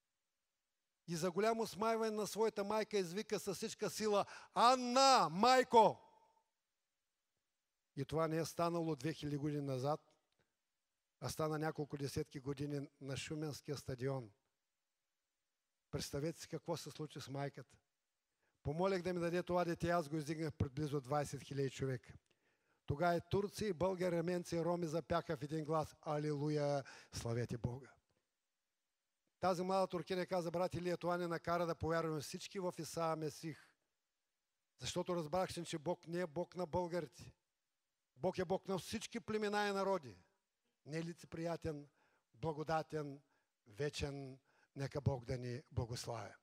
и за голямо смайване на своята майка извика със всичка сила: „Анна, майко!“ И това не е станало две хиляди години назад, а стана няколко десетки години на Шуменския стадион. Представете си какво се случи с майката. Помолих да ми даде това дете, аз го издигнах пред близо двайсет хиляди човека. Тогава и турци, и българи, арменци, и роми запяха в един глас: „Алилуя, славете Бога!“ Тази млада туркиня каза: „Брат Илия, това не накара да повярваме всички в Исаа Месих. Защото разбрах, че Бог не е Бог на българите. Бог е Бог на всички племена и народи. Нелицеприятен, благодатен, вечен, нека Бог да ни благославя.“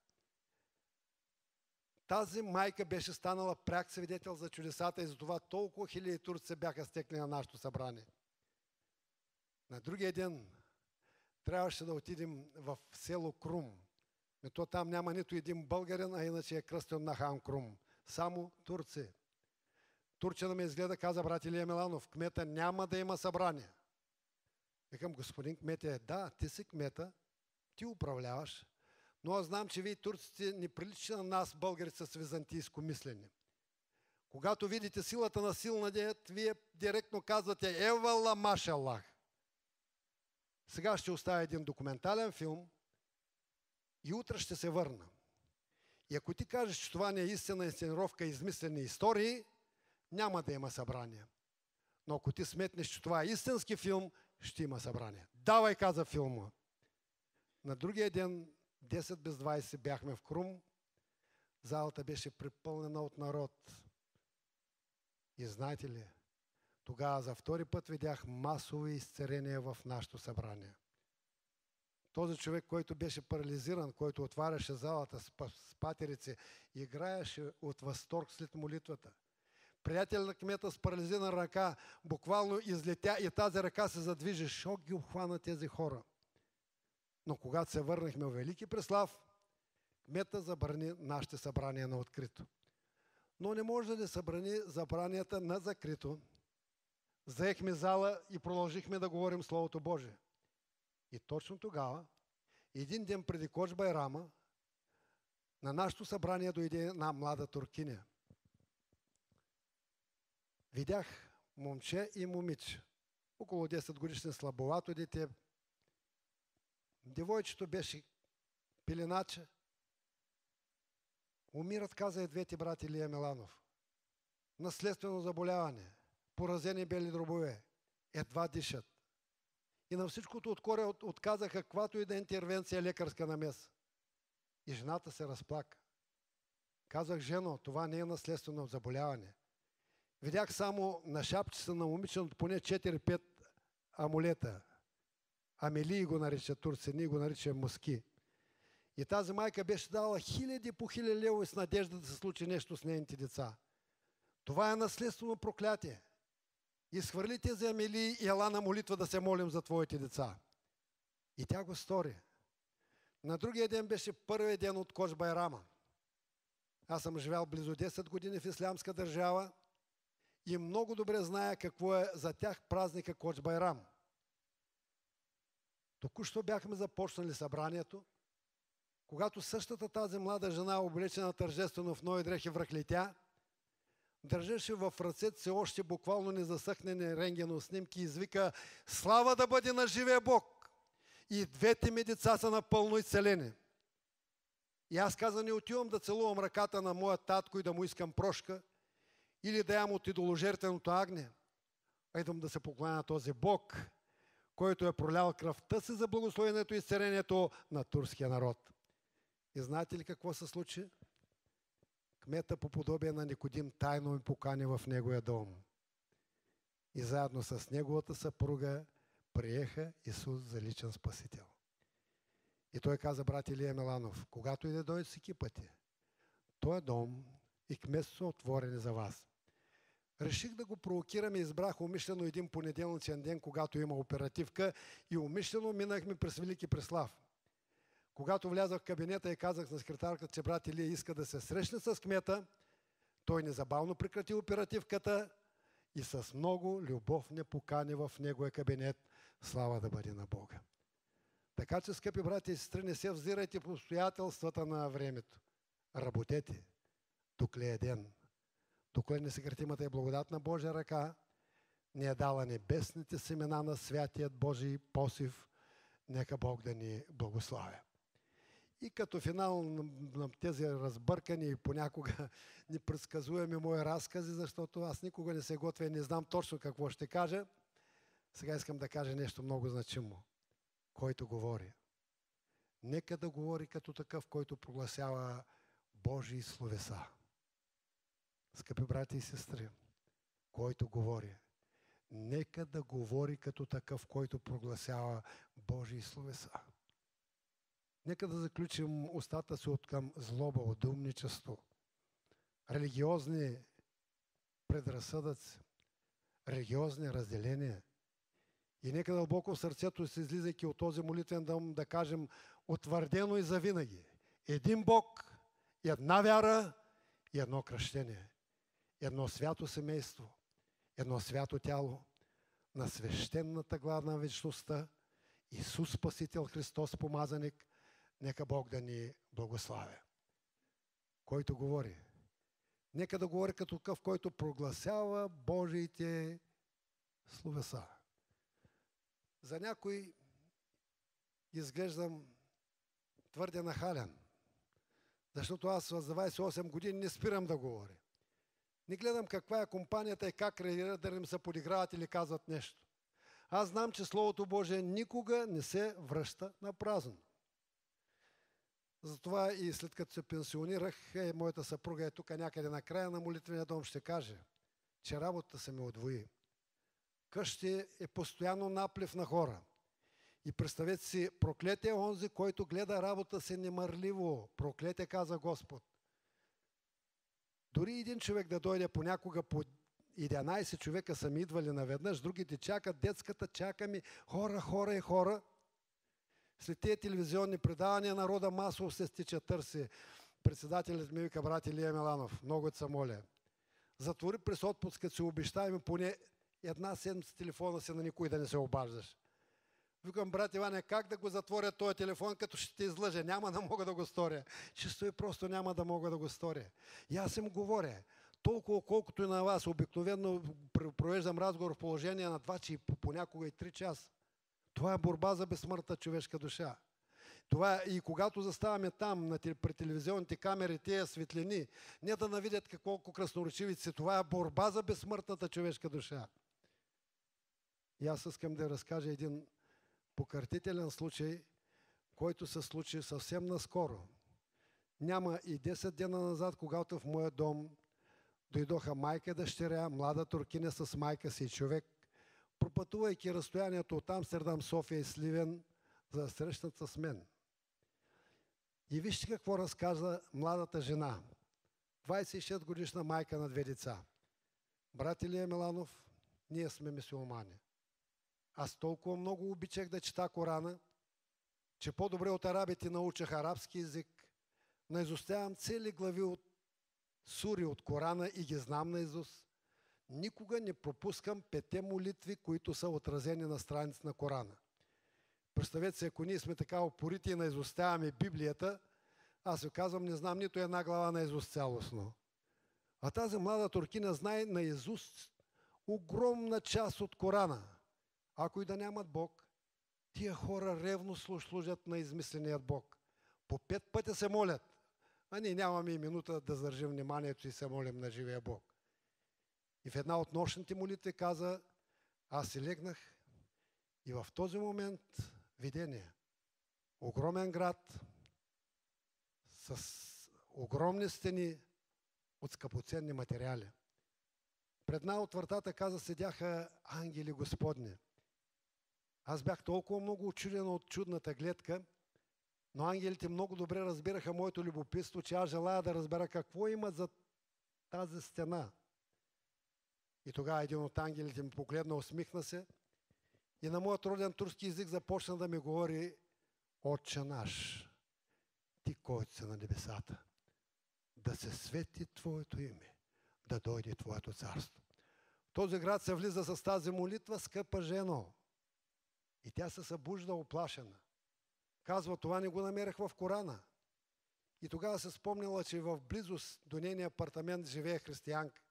Тази майка беше станала пряк свидетел за чудесата и затова толкова хиляди турци бяха стекли на нашето събрание. На другия ден трябваше да отидем в село Крум. Но то там няма нито един българин, а иначе е кръстен на хан Крум. Само турци. Турчина ме изгледа, каза: „Брат Илия Миланов, кмета няма да има събрание.“ Викам: „Господин кмете, да, ти си кмета, ти управляваш, но аз знам, че вие турците не прилича на нас, българите с византийско мислене. Когато видите силата на силна диет, вие директно казвате: „Евала машаллах.“ Сега ще оставя един документален филм и утре ще се върна. И ако ти кажеш, че това не е истина, инсценировка, измислени истории, няма да има събрание. Но ако ти сметнеш, че това е истински филм, ще има събрание. Давай, каза филма. На другия ден, десет без двайсет, бяхме в Крум. Залата беше препълнена от народ. И знаете ли, тогава за втори път видях масови изцерения в нашето събрание. Този човек, който беше парализиран, който отваряше залата с патерици, играеше от възторг след молитвата. Приятел на кмета с парализирана ръка буквално излетя и тази ръка се задвижи. Шок ги обхвана тези хора. Но когато се върнахме в Велики Преслав, кмета забрани нашите събрания на открито. Но не може да събрани забранията на закрито. Заехме зала и продължихме да говорим Словото Божие. И точно тогава, един ден преди Коч Байрама, на нашето събрание дойде една млада туркиня. Видях момче и момиче. Около десет годишни, слабовато дете. девойчето беше пеленача. Умират, каза и двете брати Илия Миланов. Наследствено заболяване, поразени бели дробове, едва дишат. И на всичкото откоре отказа каквато и да интервенция лекарска намес. И жената се разплака. Казах: жено, това не е наследствено заболяване. Видях само на шапчица на момичето поне четири-пет амулета. Амелии го нарича турци, ние го наричаме муски. И тази майка беше дала хиляди по хиляди лева с надежда да се случи нещо с нейните деца. Това е наследствено проклятие. Изхвърли тези амелии и ела на молитва да се молим за твоите деца. И тя го стори. На другия ден беше първият ден от Коч Байрама. Аз съм живял близо десет години в ислямска държава и много добре зная какво е за тях празника Коч Байрам. Току-що бяхме започнали събранието, когато същата тази млада жена, облечена тържествено в нови дрехи, връхлетя, държеше в ръцете си още буквално незасъхнени рентгенов снимки и извика: слава да бъде на живия Бог! И двете ми деца са напълно изцелени. И аз каза: не отивам да целувам ръката на моя татко и да му искам прошка, или да ям от идоложертвеното агне, а идвам да се поклоня на този Бог, който е пролял кръвта си за благословението и изцелението на турския народ. И знаете ли какво се случи? Кмета по подобие на Никодим тайно ми покани в неговия дом. И заедно с неговата съпруга приеха Исус за личен спасител. И той каза: брат Илия Миланов, когато и да дойде всеки пъти, този дом и кметство са отворени за вас. Реших да го провокирам и избрах умишлено един понеделничен ден, когато има оперативка, и умишлено минахме през Велики Преслав. Когато влязах в кабинета и казах на секретарката, че брат Илия иска да се срещне с кмета, той незабавно прекрати оперативката и с много любов не покани в неговия кабинет. Слава да бъде на Бога. Така че, скъпи брати и сестри, не се взирайте по обстоятелствата на времето. Работете, докле е ден. Докле несъкратимата и благодатна Божия ръка ни е дала небесните семена на святият Божий посев. Нека Бог да ни благославя. И като финал на тези разбъркани и понякога непредсказуеми мои разкази, защото аз никога не се готвя и не знам точно какво ще кажа, сега искам да кажа нещо много значимо. Който говори, нека да говори като такъв, който прогласява Божии словеса. Скъпи брати и сестри, който говори, нека да говори като такъв, който прогласява Божии словеса. Нека да заключим устата си от към злоба, от думничество, религиозни предразсъдъци, религиозни разделения. И нека дълбоко в сърцето си, излизайки от този молитвен дом, да кажем утвърдено и завинаги: един Бог, една вяра и едно кръщение. Едно свято семейство, едно свято тяло на свещената глава на вечността, Исус Спасител, Христос Помазаник. Нека Бог да ни благославя. Който говори, нека да говори като такъв, който прогласява Божиите словеса. За някой изглеждам твърде нахален, защото аз за двайсет и осем години не спирам да говоря. Не гледам каква е компанията и как реагират, да им се подиграват или казват нещо. Аз знам, че Словото Божие никога не се връща на празно. Затова и след като се пенсионирах, е, моята съпруга е тук някъде на края на молитвения дом, ще каже, че работата се ме удвои. Къщи е постоянно наплив на хора. И представете си, проклет е онзи, който гледа работа си немърливо. Проклет е, каза Господ. Дори един човек да дойде понякога, по единайсет човека са ми идвали наведнъж, другите чакат, детската чака ми, хора, хора и хора. След тези телевизионни предавания народа масово се стича, търси. Председателят ми вика: брат Илия Миланов, много се моля, затвори през отпуска, си обещаваме поне една седмица телефона си на никой да не се обаждаш. Викам: брат Иване, как да го затворя този телефон, като ще те излъжа? Няма да мога да го сторя. Чисто и просто няма да мога да го сторя. И аз им говоря, толкова колкото и на вас. Обикновено провеждам разговор в положение на два, че понякога и три часа. Това е борба за безсмъртна човешка душа. Това и когато заставаме там, на, при телевизионните камери, тези светлини, не да навидят колко красноречиви са. Това е борба за безсмъртната човешка душа. И аз искам да разкажа един покъртителен случай, който се случи съвсем наскоро. Няма и десет дена назад, когато в моя дом дойдоха майка и дъщеря, млада туркиня с майка си и човек, пропътувайки разстоянието от Амстердам, София и Сливен, за да срещнат с мен. И вижте какво разказа младата жена. двайсет и шест годишна майка на две деца. Брат Илия Миланов, ние сме мюсюлмани. Аз толкова много обичах да чета Корана, че по-добре от арабите научах арабски език. Наизостявам цели глави от сури от Корана и ги знам наизуст. Никога не пропускам пете молитви, които са отразени на страница на Корана. Представете се, ако ние сме така упорити и наизостяваме Библията, аз ви казвам, не знам нито една глава наизуст цялостно. А тази млада туркина знае наизуст огромна част от Корана. Ако и да нямат Бог, тия хора ревно служат на измисленият Бог. По пет пъти се молят. А ние нямаме и минута да задържим вниманието и се молим на живия Бог. И в една от нощните молитви каза, аз си легнах и в този момент видение. Огромен град с огромни стени от скъпоценни материали. Пред една от вратата, каза, седяха ангели Господни. Аз бях толкова много учуден от чудната гледка, но ангелите много добре разбираха моето любопитство, че аз желая да разбера какво има за тази стена. И тогава един от ангелите ми погледна, усмихна се и на моят роден турски език започна да ми говори: Отче наш, ти, който си на небесата, да се свети Твоето име, да дойде Твоето царство. В този град се влиза с тази молитва, скъпа жено. И тя се събужда оплашена. Казва, това не го намерих в Корана. И тогава се спомнила, че в близост до нейния апартамент живее християнка.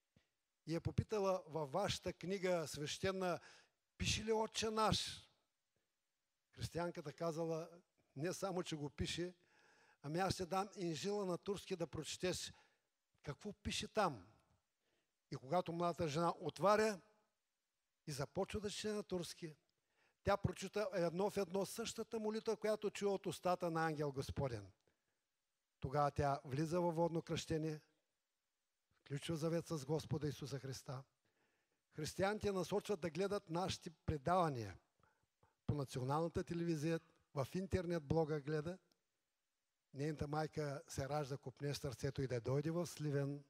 И е попитала, във вашата книга свещена, пише ли Отче наш? Християнката казала, не само, че го пише, ами аз ще дам инжила на турски да прочетеш какво пише там. И когато младата жена отваря и започва да чете на турски, тя прочита едно в едно същата молитва, която чуя от устата на ангел Господен. Тогава тя влиза във водно кръщение, включва завет с Господа Исуса Христа. Християните насочват да гледат нашите предавания по националната телевизия, в интернет блога гледа. Нейната майка се ражда, копне сърцето и да дойде в Сливен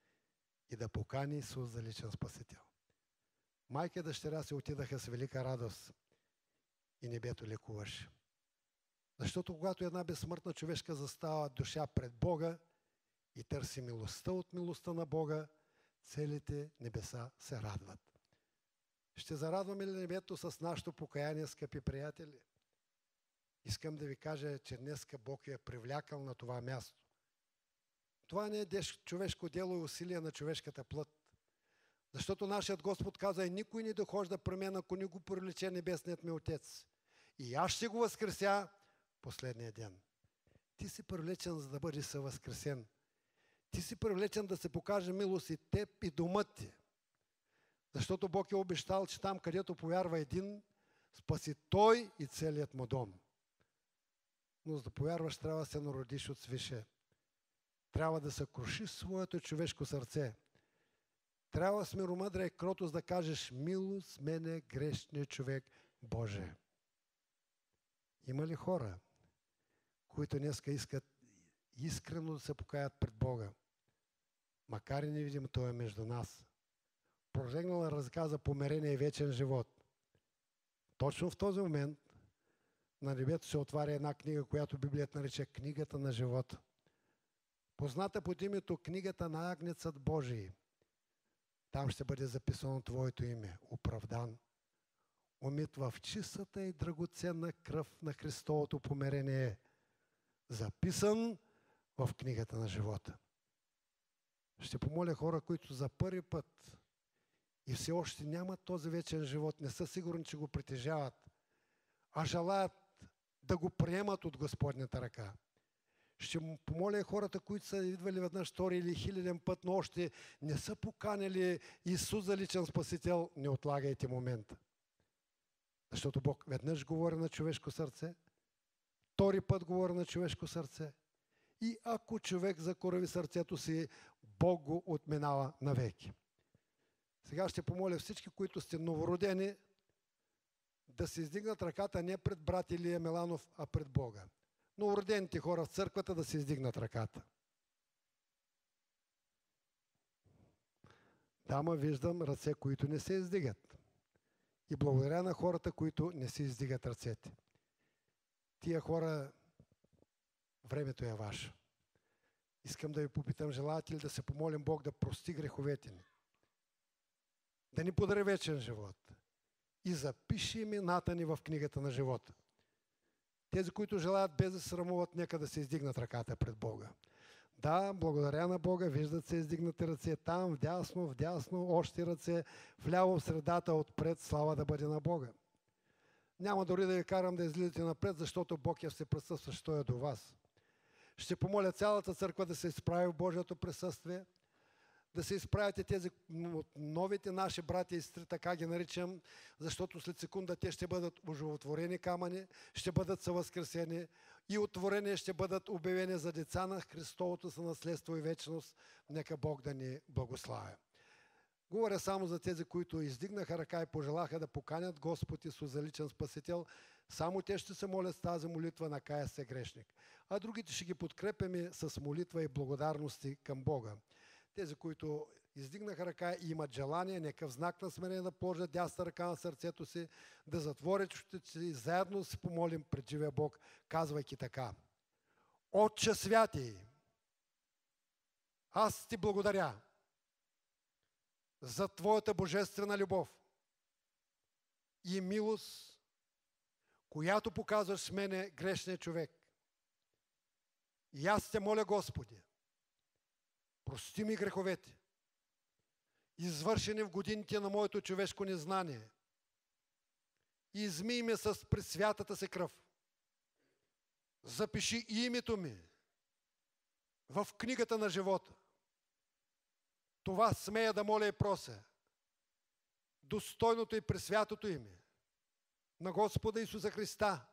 и да покани Исус за личен спасител. Майка и дъщеря се отидаха с велика радост и небето лекуваше. Защото когато една безсмъртна човешка застава душа пред Бога и търси милостта от милостта на Бога, целите небеса се радват. Ще зарадваме ли небето с нашето покаяние, скъпи приятели? Искам да ви кажа, че днеска Бог ви е привлякал на това място. Това не е човешко дело и усилие на човешката плът. Защото нашият Господ каза, и никой не дохожда при мен, ако не го привлече небесният ми Отец. И аз ще го възкреся последния ден. Ти си привлечен, за да бъдеш съвъзкресен. Ти си привлечен да се покаже милост и теб, и домът ти. Защото Бог е обещал, че там, където повярва един, спаси той и целият му дом. Но за да повярваш, трябва да се народиш от свише. Трябва да съкрушиш своето човешко сърце. Трябва с миромъдрия кротост да кажеш, милост мене, грешния човек, Боже. Има ли хора, които днеска искат искрено да се покаят пред Бога, макар и невидимо Той е между нас? Прожегнала ръка за помирение и вечен живот. Точно в този момент на небето се отваря една книга, която Библията нарича Книгата на живота. Позната под името Книгата на Агнецът Божий. Там ще бъде записано Твоето име, оправдан, умит в чистата и драгоценна кръв на Христовото помирение, записан в Книгата на живота. Ще помоля хора, които за първи път и все още нямат този вечен живот, не са сигурни, че го притежават, а желаят да го приемат от Господнята ръка. Ще му помоля хората, които са идвали веднъж втори или хиляден път, но още не са поканили Исус за личен спасител, не отлагайте момента. Защото Бог веднъж говори на човешко сърце, втори път говори на човешко сърце и ако човек закорави сърцето си, Бог го отминава навеки. Сега ще помоля всички, които сте новородени, да се издигнат ръката не пред брат Илия Меланов, а пред Бога. Новородените хора в църквата да се издигнат ръката. Дама, виждам ръце, които не се издигат. И благодаря на хората, които не се издигат ръцете. Тия хора, времето е ваше. Искам да ви попитам, желаете ли да се помолим Бог да прости греховете ни? Да ни подари вечен живот. И запиши имената ни в книгата на живота. Тези, които желаят без да се срамуват, нека да се издигнат ръката пред Бога. Да, благодаря на Бога, виждат се издигнати ръце там, вдясно, вдясно, още ръце, вляво в средата, отпред, слава да бъде на Бога. Няма дори да ви карам да излизате напред, защото Бог е всеприсъстващ, що е до вас. Ще помоля цялата църква да се изправи в Божието присъствие, да се изправите тези новите наши братя и сестри, така ги наричам, защото след секунда те ще бъдат оживотворени камъни, ще бъдат съвъзкресени и отворени ще бъдат обявени за деца на Христовото сънаследство и вечност. Нека Бог да ни благославя. Говоря само за тези, които издигнаха ръка и пожелаха да поканят Господ Исус за личен спасител. Само те ще се молят с тази молитва на кая се грешник. А другите ще ги подкрепяме с молитва и благодарности към Бога. Тези, които издигнаха ръка и имат желание, нека в знак на смирение да положат дясна ръка на сърцето си, да затворят ушите си и заедно да се помолим пред живия Бог, казвайки така: Отче святи, аз ти благодаря за Твоята божествена любов и милост, която показваш с мене, грешния човек. И аз те моля, Господи, прости ми греховете, извършени в годините на моето човешко незнание, и измий ме с пресвятата си кръв. Запиши името ми в книгата на живота. Това смея да моля и прося. Достойното и пресвятото име на Господа Исуса Христа.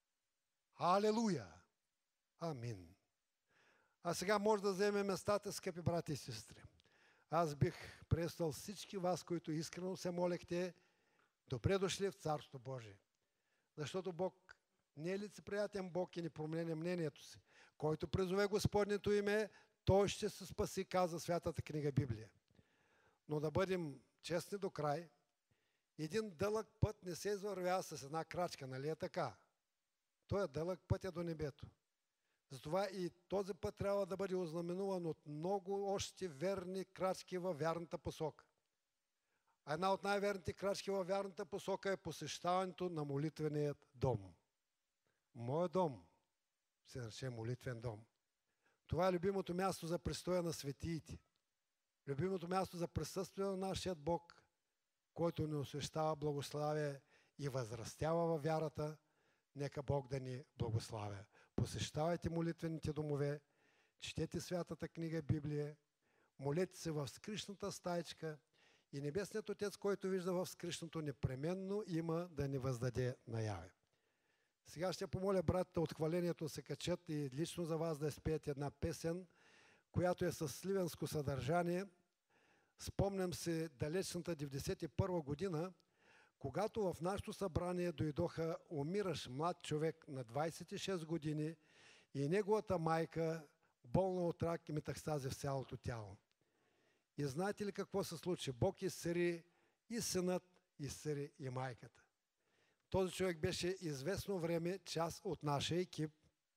Алелуя! Амин. А сега може да вземем местата, скъпи брати и сестри. Аз бих приветствал всички вас, които искрено се молехте, добре дошли в Царството Божие. Защото Бог не е лицеприятен Бог и не променя мнението си. Който призове Господнето име, той ще се спаси, каза Святата книга Библия. Но да бъдем честни до край, един дълъг път не се извървява с една крачка, нали е така? Той е дълъг път е до небето. Затова и този път трябва да бъде ознаменуван от много още верни крачки във вярната посока. А една от най-верните крачки във вярната посока е посещаването на молитвеният дом. Моят дом се нарече молитвен дом. Това е любимото място за престоя на светиите. Любимото място за присъствие на нашия Бог, който ни освещава благославие и възрастява във вярата. Нека Бог да ни благославя. Посещавайте молитвените домове, четете Святата книга Библия, молете се в скришната стаечка и Небесният Отец, който вижда в скришното, непременно има да ни въздаде наяве. Сега ще помоля братите от хвалението се качат и лично за вас да изпеят една песен, която е със сливенско съдържание. Спомням се далечната деветдесет и първа година, когато в нашето събрание дойдоха умиращ млад човек на двадесет и шест години и неговата майка болна от рак и метастази в цялото тяло. И знаете ли какво се случи? Бог изцери и синът, изцери и майката. Този човек беше известно време част от нашия екип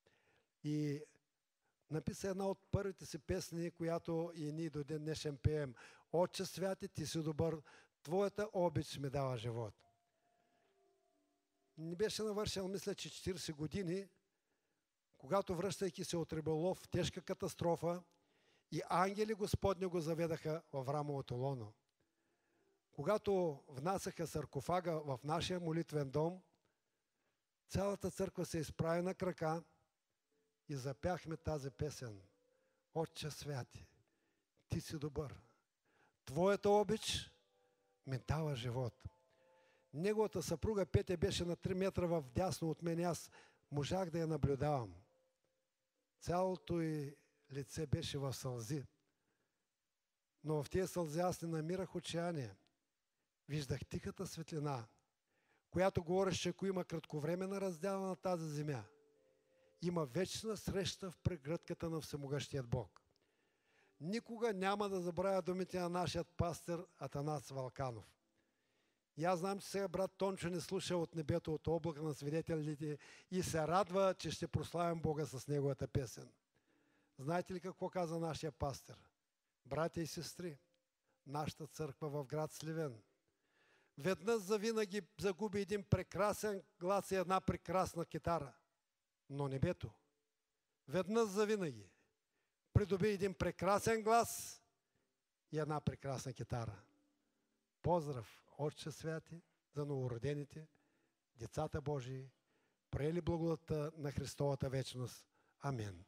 и написа една от първите си песни, която и ние до ден днешен пеем: Отче святи, ти си добър, Твоята обич ми дава живот. Не беше навършил, мисля, че четиридесет години, когато връщайки се от риболов в тежка катастрофа, и ангели Господни го заведаха в Аврамовото лоно. Когато внасяха саркофага в нашия молитвен дом, Цялата църква се изправи на крака и запяхме тази песен. Отче святи, ти си добър. Твоята обич ми дава живот. Неговата съпруга Петя беше на три метра в дясно от мен. Аз можах да я наблюдавам. Цялото й лице беше в сълзи. Но в тези сълзи аз не намирах отчаяние. Виждах тихата светлина, която говореше, че ако има кратковременна раздяла на тази земя, има вечна среща в прегръдката на Всемогъщият Бог. Никога няма да забравя думите на нашия пастир Атанас Валканов. И аз знам, че сега брат Тончо не слуша от небето, от облака на свидетелите и се радва, че ще прославим Бога с неговата песен. Знаете ли какво каза нашия пастир? Братя и сестри, нашата църква в град Сливен веднъж завинаги загуби един прекрасен глас и една прекрасна китара. Но небето веднъж завинаги придоби един прекрасен глас и една прекрасна китара. Поздрав, Отче святи, за новородените, децата Божии, приели благодата на Христовата вечност. Амин.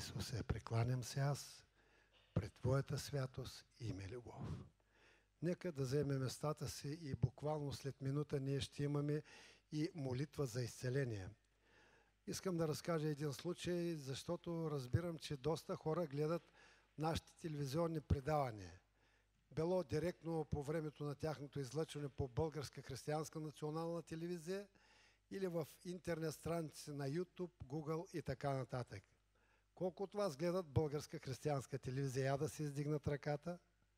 Исусе, прекланям се аз пред Твоята святост и име любов. Нека да вземем местата си и буквално след минута ние ще имаме и молитва за изцеление. Искам да разкажа един случай, защото разбирам, че доста хора гледат нашите телевизионни предавания. Било директно по времето на тяхното излъчване по Българска християнска национална телевизия или в интернет страници на YouTube, Google и така нататък. Колко от вас гледат Българска християнска телевизия? Я да си издигнат ръката.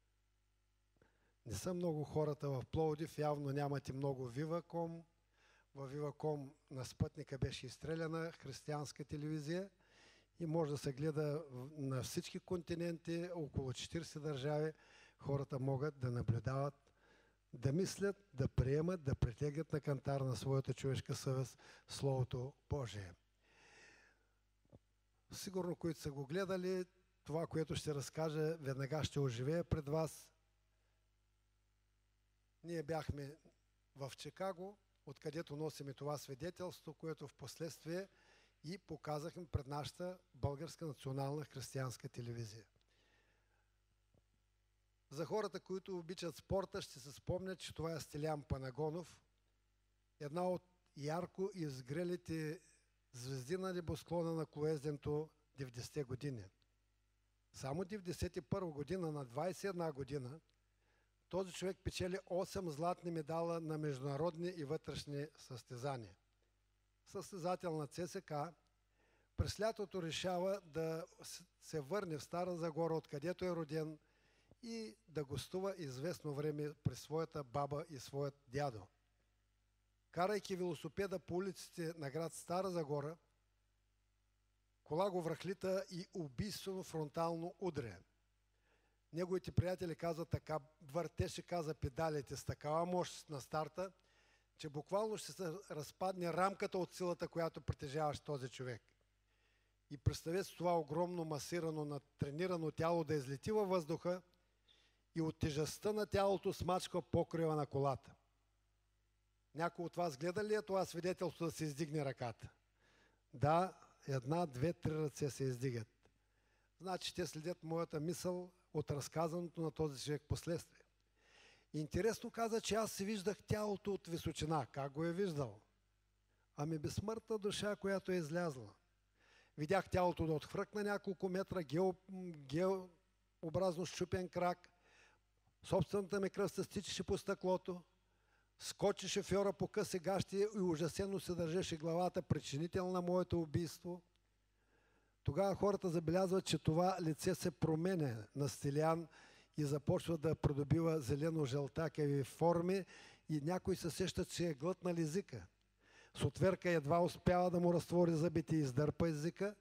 Не са много хората в Пловдив, явно нямате много Viva.com. В Viva.com на спътника беше изстреляна християнска телевизия и може да се гледа на всички континенти, около четиридесет държави. Хората могат да наблюдават, да мислят, да приемат, да притегат на кантар на своята човешка съвест Словото Божие. Сигурно, които са го гледали, това, което ще разкажа, веднага ще оживее пред вас. Ние бяхме в Чикаго, откъдето носиме това свидетелство, което в последствие и показахме пред нашата Българска национална християнска телевизия. За хората, които обичат спорта, ще се спомнят, че това е Стилян Панагонов, една от ярко изгрелите звезди на небосклона на колоезденето деветдесетте години. Само деветдесет и първа година, на двадесет и една година, този човек печели осем златни медала на международни и вътрешни състезания. Състезател на ЦСКА, през лятото решава да се върне в Стара Загора, откъдето е роден, и да гостува известно време при своята баба и своят дядо. Карайки велосипеда по улиците на град Стара Загора, кола го връхлита и убийствено фронтално удря. Неговите приятели казват, така въртеше, каза, педалите с такава мощ на старта, че буквално ще се разпадне рамката от силата, която притежаваше този човек. И представете си това огромно масирано, натренирано тяло да излети във въздуха и от тежестта на тялото смачка покрива на колата. Някой от вас гледа ли е това свидетелство да се издигне ръката? Да, една, две, три ръце се издигат. Значи те следят моята мисъл от разказаното на този човек последствие. Интересно каза, че аз си виждах тялото от височина. Как го е виждал? Ами безсмъртна душа, която е излязла. Видях тялото да отхвъркна няколко метра, гео, геообразно счупен крак, собствената ми кръв се стичаше по стъклото, скочи шофьора по къси гащи и ужасено се държеше главата, причинител на моето убийство. Тогава хората забелязват, че това лице се променя на Стилян и започва да придобива зелено-жълтакави форми и някой се сеща, че е глътнал езика. С отверка едва успява да му разтвори зъбите и издърпа езика.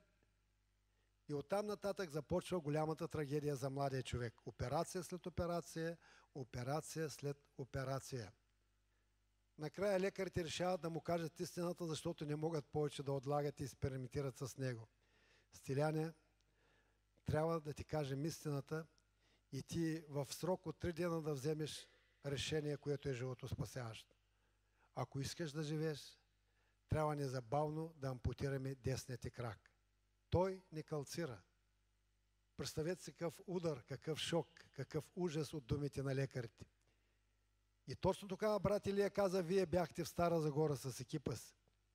И оттам нататък започва голямата трагедия за младия човек. Операция след операция, операция след операция. Накрая лекарите решават да му кажат истината, защото не могат повече да отлагат и експериментират с него. Стиляне, трябва да ти кажем истината и ти в срок от три дена да вземеш решение, което е животоспасяващо. Ако искаш да живееш, трябва незабавно да ампутираме десния ти крак. Той не калцира. Представете си какъв удар, какъв шок, какъв ужас от думите на лекарите. И точно тогава брат Илия каза, вие бяхте в Стара Загора с екипа си.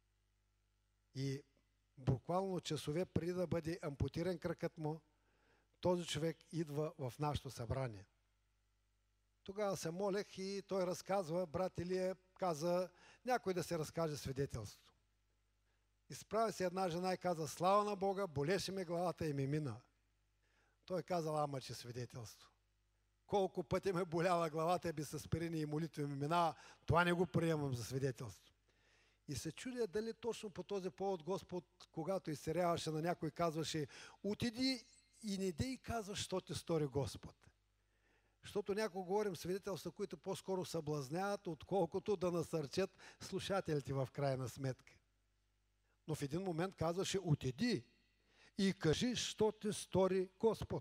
И буквално часове преди да бъде ампутиран кракът му, този човек идва в нашето събрание. Тогава се молех и той разказва, брат Илия каза, някой да се разкаже свидетелството. Изправи се една жена и каза, слава на Бога, болеше ме главата и ми мина. Той казал, ама че свидетелство. Колко пъти ме болява главата и без аспирини и молитви ми минава, това не го приемам за свидетелство. И се чудя дали точно по този повод Господ, когато изцеряваше на някой, казваше, отиди и не дей казваш, що ти стори Господ. Защото някои говорим свидетелства, които по-скоро съблазняват, отколкото да насърчат слушателите в крайна сметка. Но в един момент казваше, отиди и кажи, що ти стори Господ.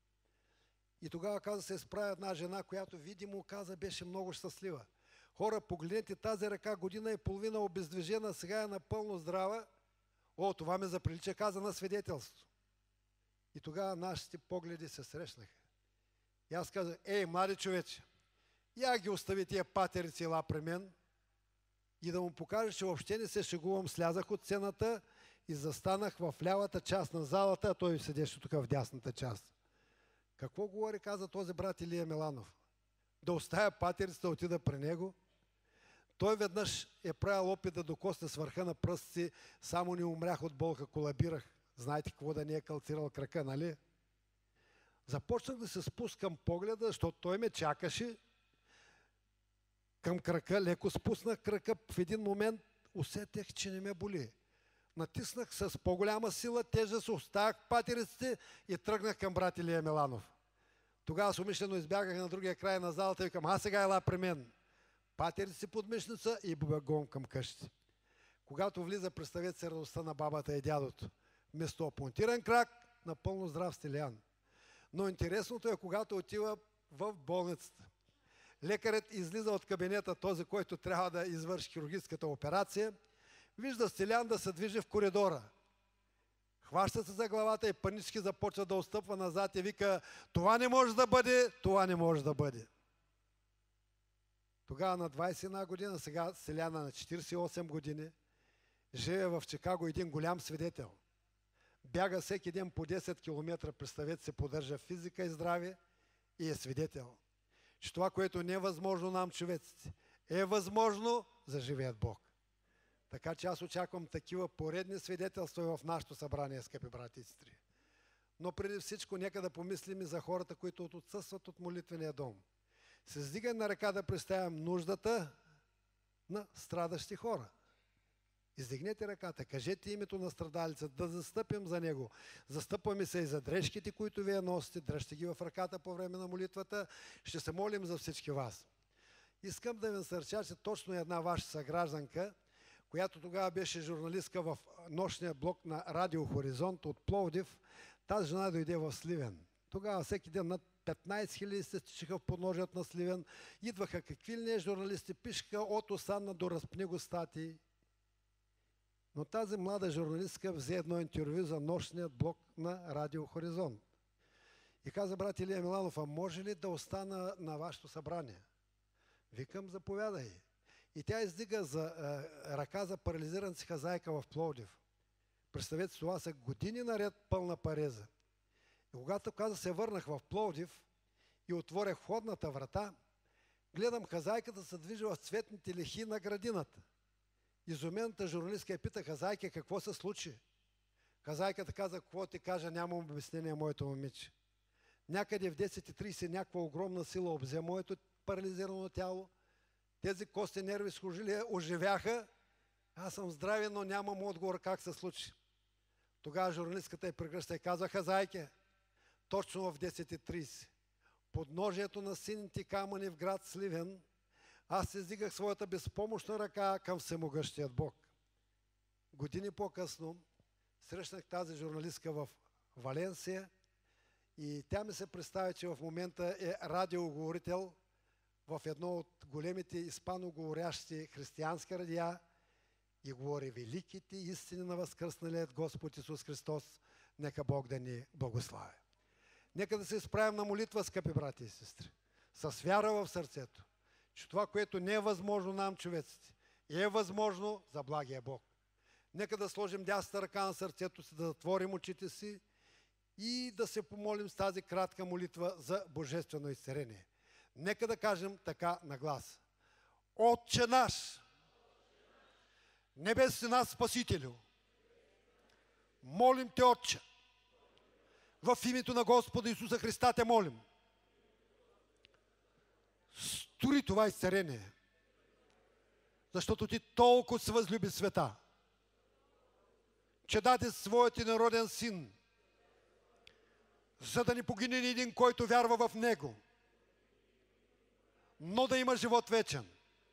И тогава каза, се изправя една жена, която видимо каза, беше много щастлива. Хора, погледнете тази ръка, година и половина обездвижена, сега е напълно здрава. О, това ме заприлича, каза на свидетелство. И тогава нашите погледи се срещнаха. И аз казах: ей, млади човече, я ги остави тия патерици, ела при мен, и да му покажа, че въобще не се шегувам. Слязах от сцената и застанах в лявата част на залата, а той седеше тук в дясната част. Какво говори, каза този брат Илия Миланов? Да оставя патерицата, да отида при него? Той веднъж е правил опит да докосне с върха на пръст си, само не умрях от болка, колабирах. Знаете какво да не е калцирал крака, нали? Започнах да се спускам погледа, защото той ме чакаше към крака, леко спуснах крака, в един момент усетих, че не ме боли. Натиснах с по-голяма сила, тежест, оставях патериците и тръгнах към брат Илия Миланов. Тогава с умишлено избягах на другия край на залата и викам: а сега ела при мен. Патерици под мишница и бегом към къщи. Когато влиза, представете се радостта на бабата и дядото. Вместо апонтиран крак, напълно здрав Стилиян. Но интересното е, когато отива в болницата. Лекарят излиза от кабинета, този, който трябва да извърши хирургическата операция, вижда Стилиян да се движи в коридора. Хваща се за главата и панически започва да отстъпва назад и вика: това не може да бъде, това не може да бъде. Тогава на двайсет и една година, сега Стиляна на четирийсет и осем години, живее в Чикаго един голям свидетел. Бяга всеки ден по десет километра, представете се, поддържа физика и здраве и е свидетел, че това, което не е възможно нам, човеците, е възможно за живеят Бог. Така че аз очаквам такива поредни свидетелства в нашето събрание, скъпи брати и сестри. Но преди всичко нека да помислим и за хората, които отсъстват от молитвения дом. Се издигай на ръка да представям нуждата на страдащи хора. Издигнете ръката, кажете името на страдалица, да застъпим за него. Застъпваме се и за дрежките, които вие носите, дръжте ги в ръката по време на молитвата. Ще се молим за всички вас. Искам да ви насърча, че точно една ваша съгражданка, която тогава беше журналистка в нощния блок на Радио Хоризонт от Пловдив, тази жена дойде в Сливен. Тогава всеки ден над петнайсет хиляди се стичаха в подножият на Сливен. Идваха какви ли не журналисти, пишеха от Осанна до Разпни го статии. Но тази млада журналистка взе едно интервю за нощният блок на Радио Хоризонт. И каза: брат Илия Миланов, а може ли да остана на вашето събрание? Викам: заповядай. И тя издига за е, ръка за парализиран си хазайка в Пловдив. Представете си, това са години наред пълна пареза. И когато каза, се върнах в Пловдив и отворях входната врата, гледам хазайката се движи в цветните лихи на градината. Изумената журналистка я пита: хазайка, какво се случи? Хазайката каза: какво ти кажа, нямам обяснение, моето момиче. Някъде в десет и трийсет някаква огромна сила обзе моето парализирано тяло. Тези кости нерви схожили, оживяха. Аз съм здраве, но нямам отговор как се случи. Тогава журналистката я прегръща и казва: хазайке, точно в десет и трийсет, подножието на сините камъни в град Сливен, аз издигах своята безпомощна ръка към всемогъщият Бог. Години по-късно срещнах тази журналистка в Валенсия и тя ми се представи, че в момента е радиоговорител в едно от големите испаноговорящи християнски радиа и говори великите истини на възкръсналият Господ Исус Христос. Нека Бог да ни благославя. Нека да се изправим на молитва, скъпи брати и сестри, с вяра в сърцето, че това, което не е възможно нам, човеците, е възможно за благия Бог. Нека да сложим дясната ръка на сърцето си, да затворим очите си и да се помолим с тази кратка молитва за божествено изцеление. Нека да кажем така на глас: Отче наш, небесен наш Спасителю, молим Те, Отче, в името на Господа Исуса Христа Те молим, стори това изцеление, защото Ти толкова се възлюби света, че даде Своят народен Син, за да не погине ни един, който вярва в Него, но да има живот вечен.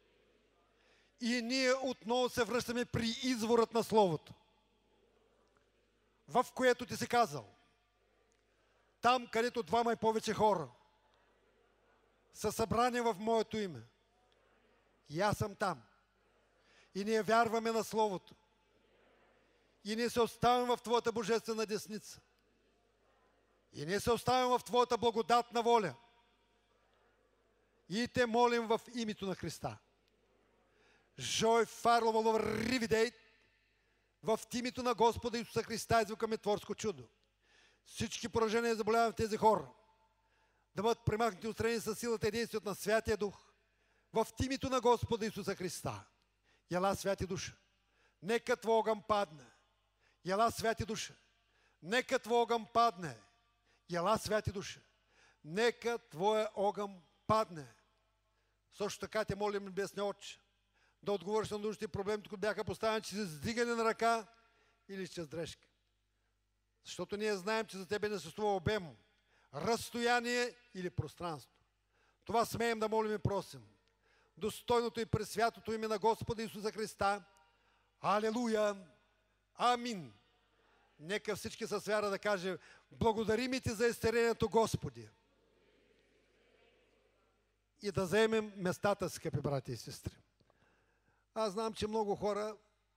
И ние отново се връщаме при изворът на Словото, в което Ти си казал: там, където двама и повече хора са събрани в Моето име, и аз съм там. И ние вярваме на Словото. И ние се оставим в Твоята божествена десница. И ние се оставим в Твоята благодатна воля. И те молим в името на Христа. Жой фарлово ривидей, в името на Господа Исуса Христа извикаме творско чудо. Всички поражения и заболявания в тези хора да бъдат премахнати, отстранени със силата и действието на Святия Дух. В името на Господа Исуса Христа. Яла, Святи Душа. Нека Твой огън падне. Яла, Святи Душа. Нека Твой огън падне. Яла, Святи Душа. Нека Твоя огън падне. Също така те молим, Небесни Отче, да отговориш на нужните проблемите, които бяха поставени чрез вдигане на ръка или чрез дрежка. Защото ние знаем, че за Тебе не съществува обем, разстояние или пространство. Това смеем да молим и просим. Достойното и пресвятото име на Господа Исуса Христа. Алелуя! Амин! Нека всички с вяра да кажем: благодарим Ти за изцелението, Господи. И да заемем местата, скъпи брати и сестри. Аз знам, че много хора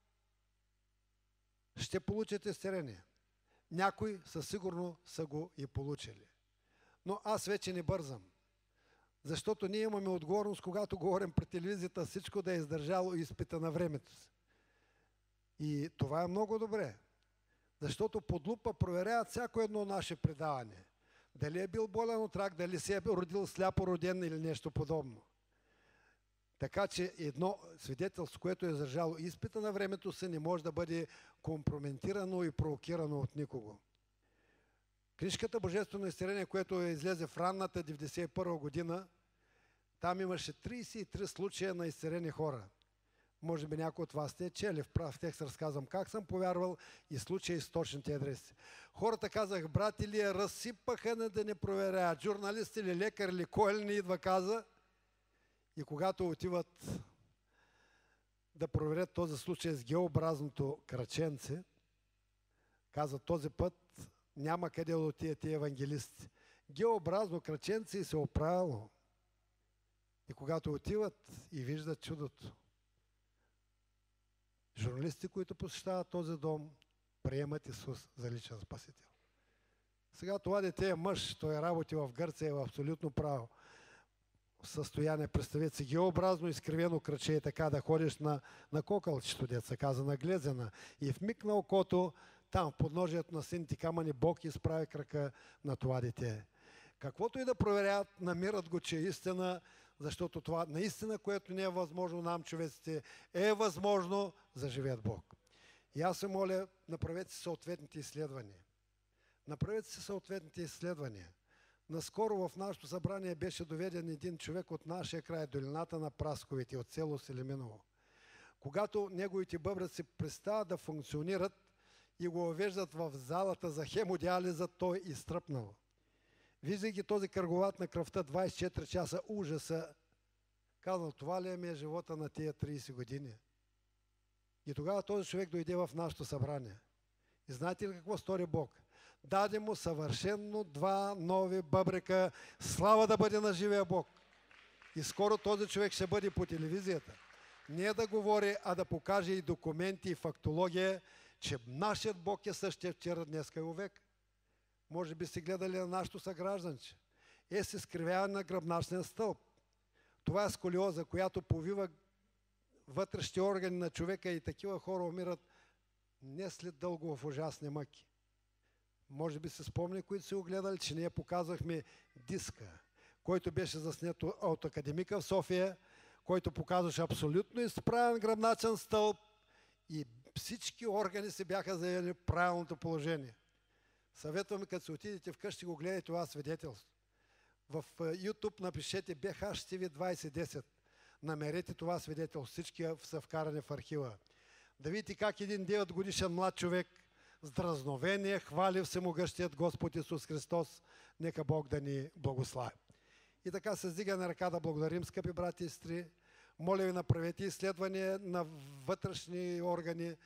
ще получат изцеление. Някои със сигурно са го и получили. Но аз вече не бързам. Защото ние имаме отговорност, когато говорим пред телевизията, всичко да е издържало изпита на времето си. И това е много добре. Защото под лупа проверяват всяко едно наше предаване. Дали е бил болен от рак, дали се е родил сляпо роден или нещо подобно. Така че едно свидетелство, което е издържало изпита на времето си, не може да бъде компрометирано и провокирано от никого. Книжката Божествено изцеление, което излезе в ранната деветдесет и първа година, там имаше тридесет и три случая на изцелени хора. Може би някой от вас сте чели, в прав текст разказвам как съм повярвал и случаи с точните адреси. Хората, казах, брати ли, разсипаха не да не проверяват. Журналист или лекар или кой ли не идва, каза. И когато отиват да проверят този случай с геобразното краченце, казват, този път няма къде да отият тия евангелисти. Геобразно краченце и се оправило. И когато отиват и виждат чудото, журналисти, които посещават този дом, приемат Исус за личен спасител. Сега това дете е мъж, той работи в Гърция, е в абсолютно право състояние. Представете си, геобразно изкривено краче и така да ходиш на, на кокълчето, деца каза, на глезена. И в миг на окото, там в подножието на сините камъни, Бог изправи крака на това дете. Каквото и да проверяват, намират го, че е истина, защото това наистина, което не е възможно нам, човеците, е възможно за живеят Бог. И аз се моля, направете си съответните изследвания. Направете си съответните изследвания. Наскоро в нашето събрание беше доведен един човек от нашия край, долината на Прасковите, от село Селиминово. Когато неговите бъбреци престават да функционират и го въвеждат в залата за хемодиализа, той изтръпнал. Виждайки този кръговат на кръвта двадесет и четири часа, ужаса, казал, това ли ми е живота на тия тридесет години? И тогава този човек дойде в нашето събрание. И знаете ли какво стори Бог? Даде му съвършенно два нови бъбрека. Слава да бъде на живия Бог. И скоро този човек ще бъде по телевизията. Не да говори, а да покаже и документи, и фактология, че нашият Бог е същия вчера, днеска и увек. Може би сте гледали на нашото съгражданче. Е се изкривяване на гръбначния стълб. Това е сколиоза, която повива вътрешните органи на човека и такива хора умират не след дълго в ужасни мъки. Може би се спомни, които си го гледали, че ние показвахме диска, който беше заснет от академика в София, който показваше абсолютно изправен гръбначен стълб и всички органи се бяха заели в правилното положение. Съветваме, като се отидете вкъщи, го гледайте това свидетелство. В YouTube напишете би ейч ейч Ти Ви двадесет десет. Намерете това свидетелство. Всички са вкарани в архива. Да видите как един девет годишен млад човек с дразновение хвали всемогъщият Господ Исус Христос. Нека Бог да ни благослави. И така се сдига на ръка да благодарим, скъпи брати и сестри. Моля ви, направете изследвания на вътрешни органи,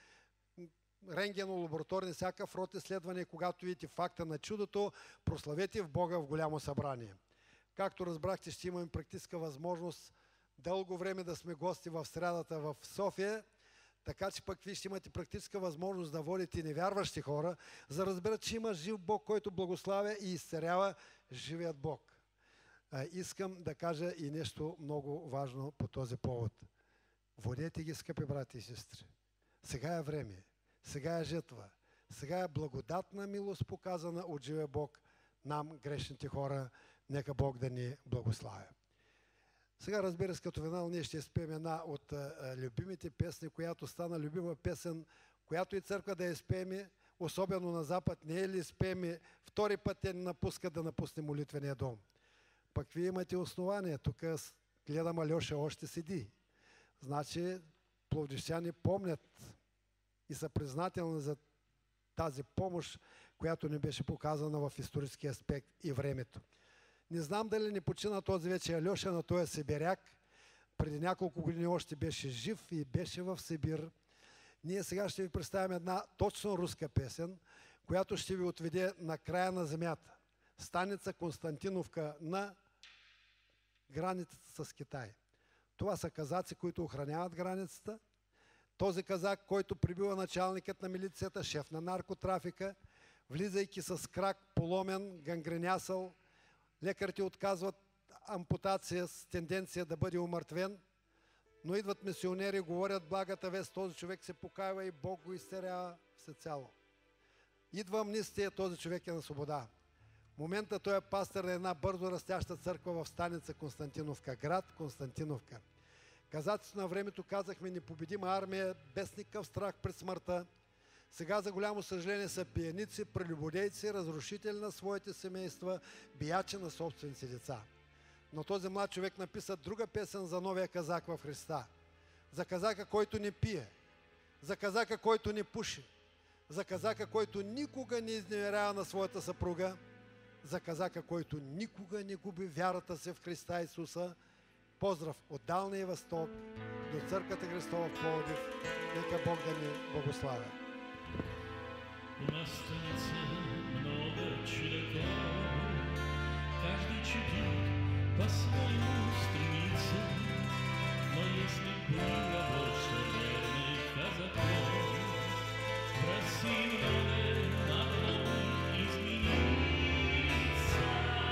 рентгено-лабораторни, всякакъв род изследване, когато видите факта на чудото, прославете в Бога в голямо събрание. Както разбрахте, ще имаме практическа възможност дълго време да сме гости в срядата в София, Така че пък вие ще имате практическа възможност да водите невярващи хора, за да разберат, че има жив Бог, който благославя и изцерява живият Бог. А, искам да кажа и нещо много важно по този повод. Водете ги, скъпи брати и сестри. Сега е време, сега е жертва, сега е благодатна милост, показана от живия Бог нам, грешните хора. Нека Бог да ни благославя. Сега, разбира се, като финал ние ще спеем една от а, любимите песни, която стана любима песен, която и църква да я спееме, особено на Запад. Не е ли спееме, втори път те ни напуска да напусне молитвения дом. Пък вие имате основание. Тук гледам, Алеша още седи. Значи, пловдивчани помнят и са признателни за тази помощ, която ни беше показана в исторически аспект и времето. Не знам дали не почина този вече Алеша, но той е сибиряк. Преди няколко години още беше жив и беше в Сибир. Ние сега ще ви представим една точно руска песен, която ще ви отведе на края на земята. Станица Константиновка на границата с Китай. Това са казаци, които охраняват границата. Този казак, който прибива началникът на милицията, шеф на наркотрафика, влизайки с крак поломен, гангренясъл, лекарите отказват ампутация с тенденция да бъде умъртвен, но идват мисионери, говорят благата вест, този човек се покаява и Бог го изцерява всецяло. Идва амнистия, този човек е на свобода. В момента той е пастор на една бързо растяща църква в станица Константиновка, град Константиновка. Казаците на времето казахме непобедима армия, без никакъв страх пред смъртта. Сега за голямо съжаление са пияници, прелюбодейци, разрушители на своите семейства, биячи на собствените деца. Но този млад човек написа друга песен за новия казак в Христа. За казака, който не пие, за казака, който не пуши, за казака, който никога не изневерява на своята съпруга, за казака, който никога не губи вярата си в Христа Исуса. Поздрав от Далния Възток до Църквата Христова в Пловдив. Нека Бог да ни благославя. У нас станется много чудаков, каждый чудит, по-своему стремится, но если было больше верных казаков, в России многое могло измениться.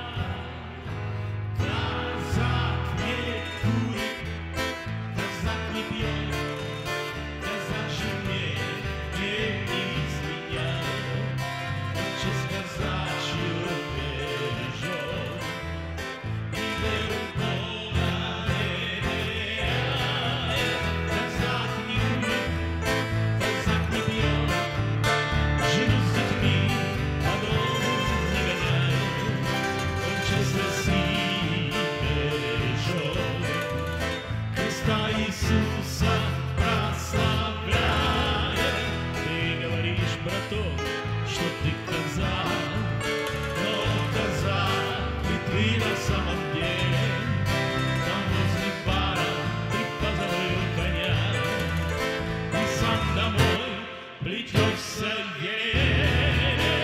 Казак не курит, казак не пьет, казак жене не изменяет, отче казачью бережет, и веру Бога не теряет. Казак не курит, казак не пьет, жену с детьми по дому не гоняет, отче России бережет. Христа Иисуса прославляет. Ты говоришь, браток, что ты казак, но казак и ты на самом деле. Там возле бара ты позабыл коня и сам домой плетешься еле.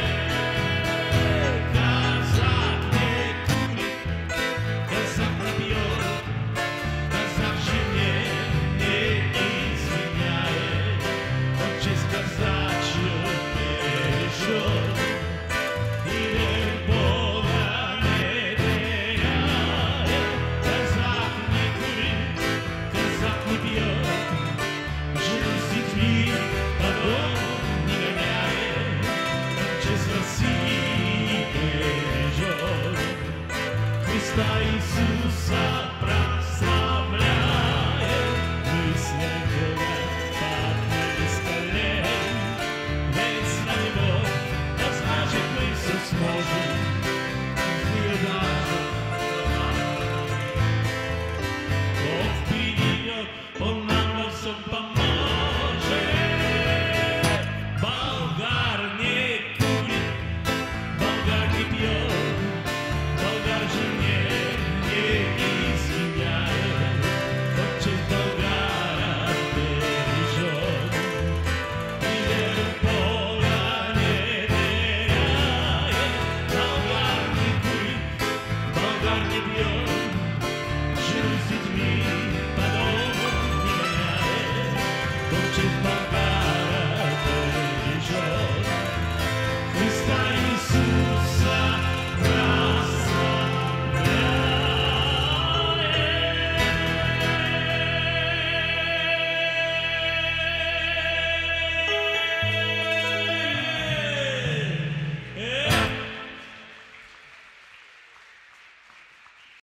Казак не курит, казак не пьет, казак жене не изменяет, отчесть казачью бережет, и веру Бога не теряет. Казак не курит, казак не пьет, жену с детьми по дому не гоняет, отчесть России бережет. Христа Иисуса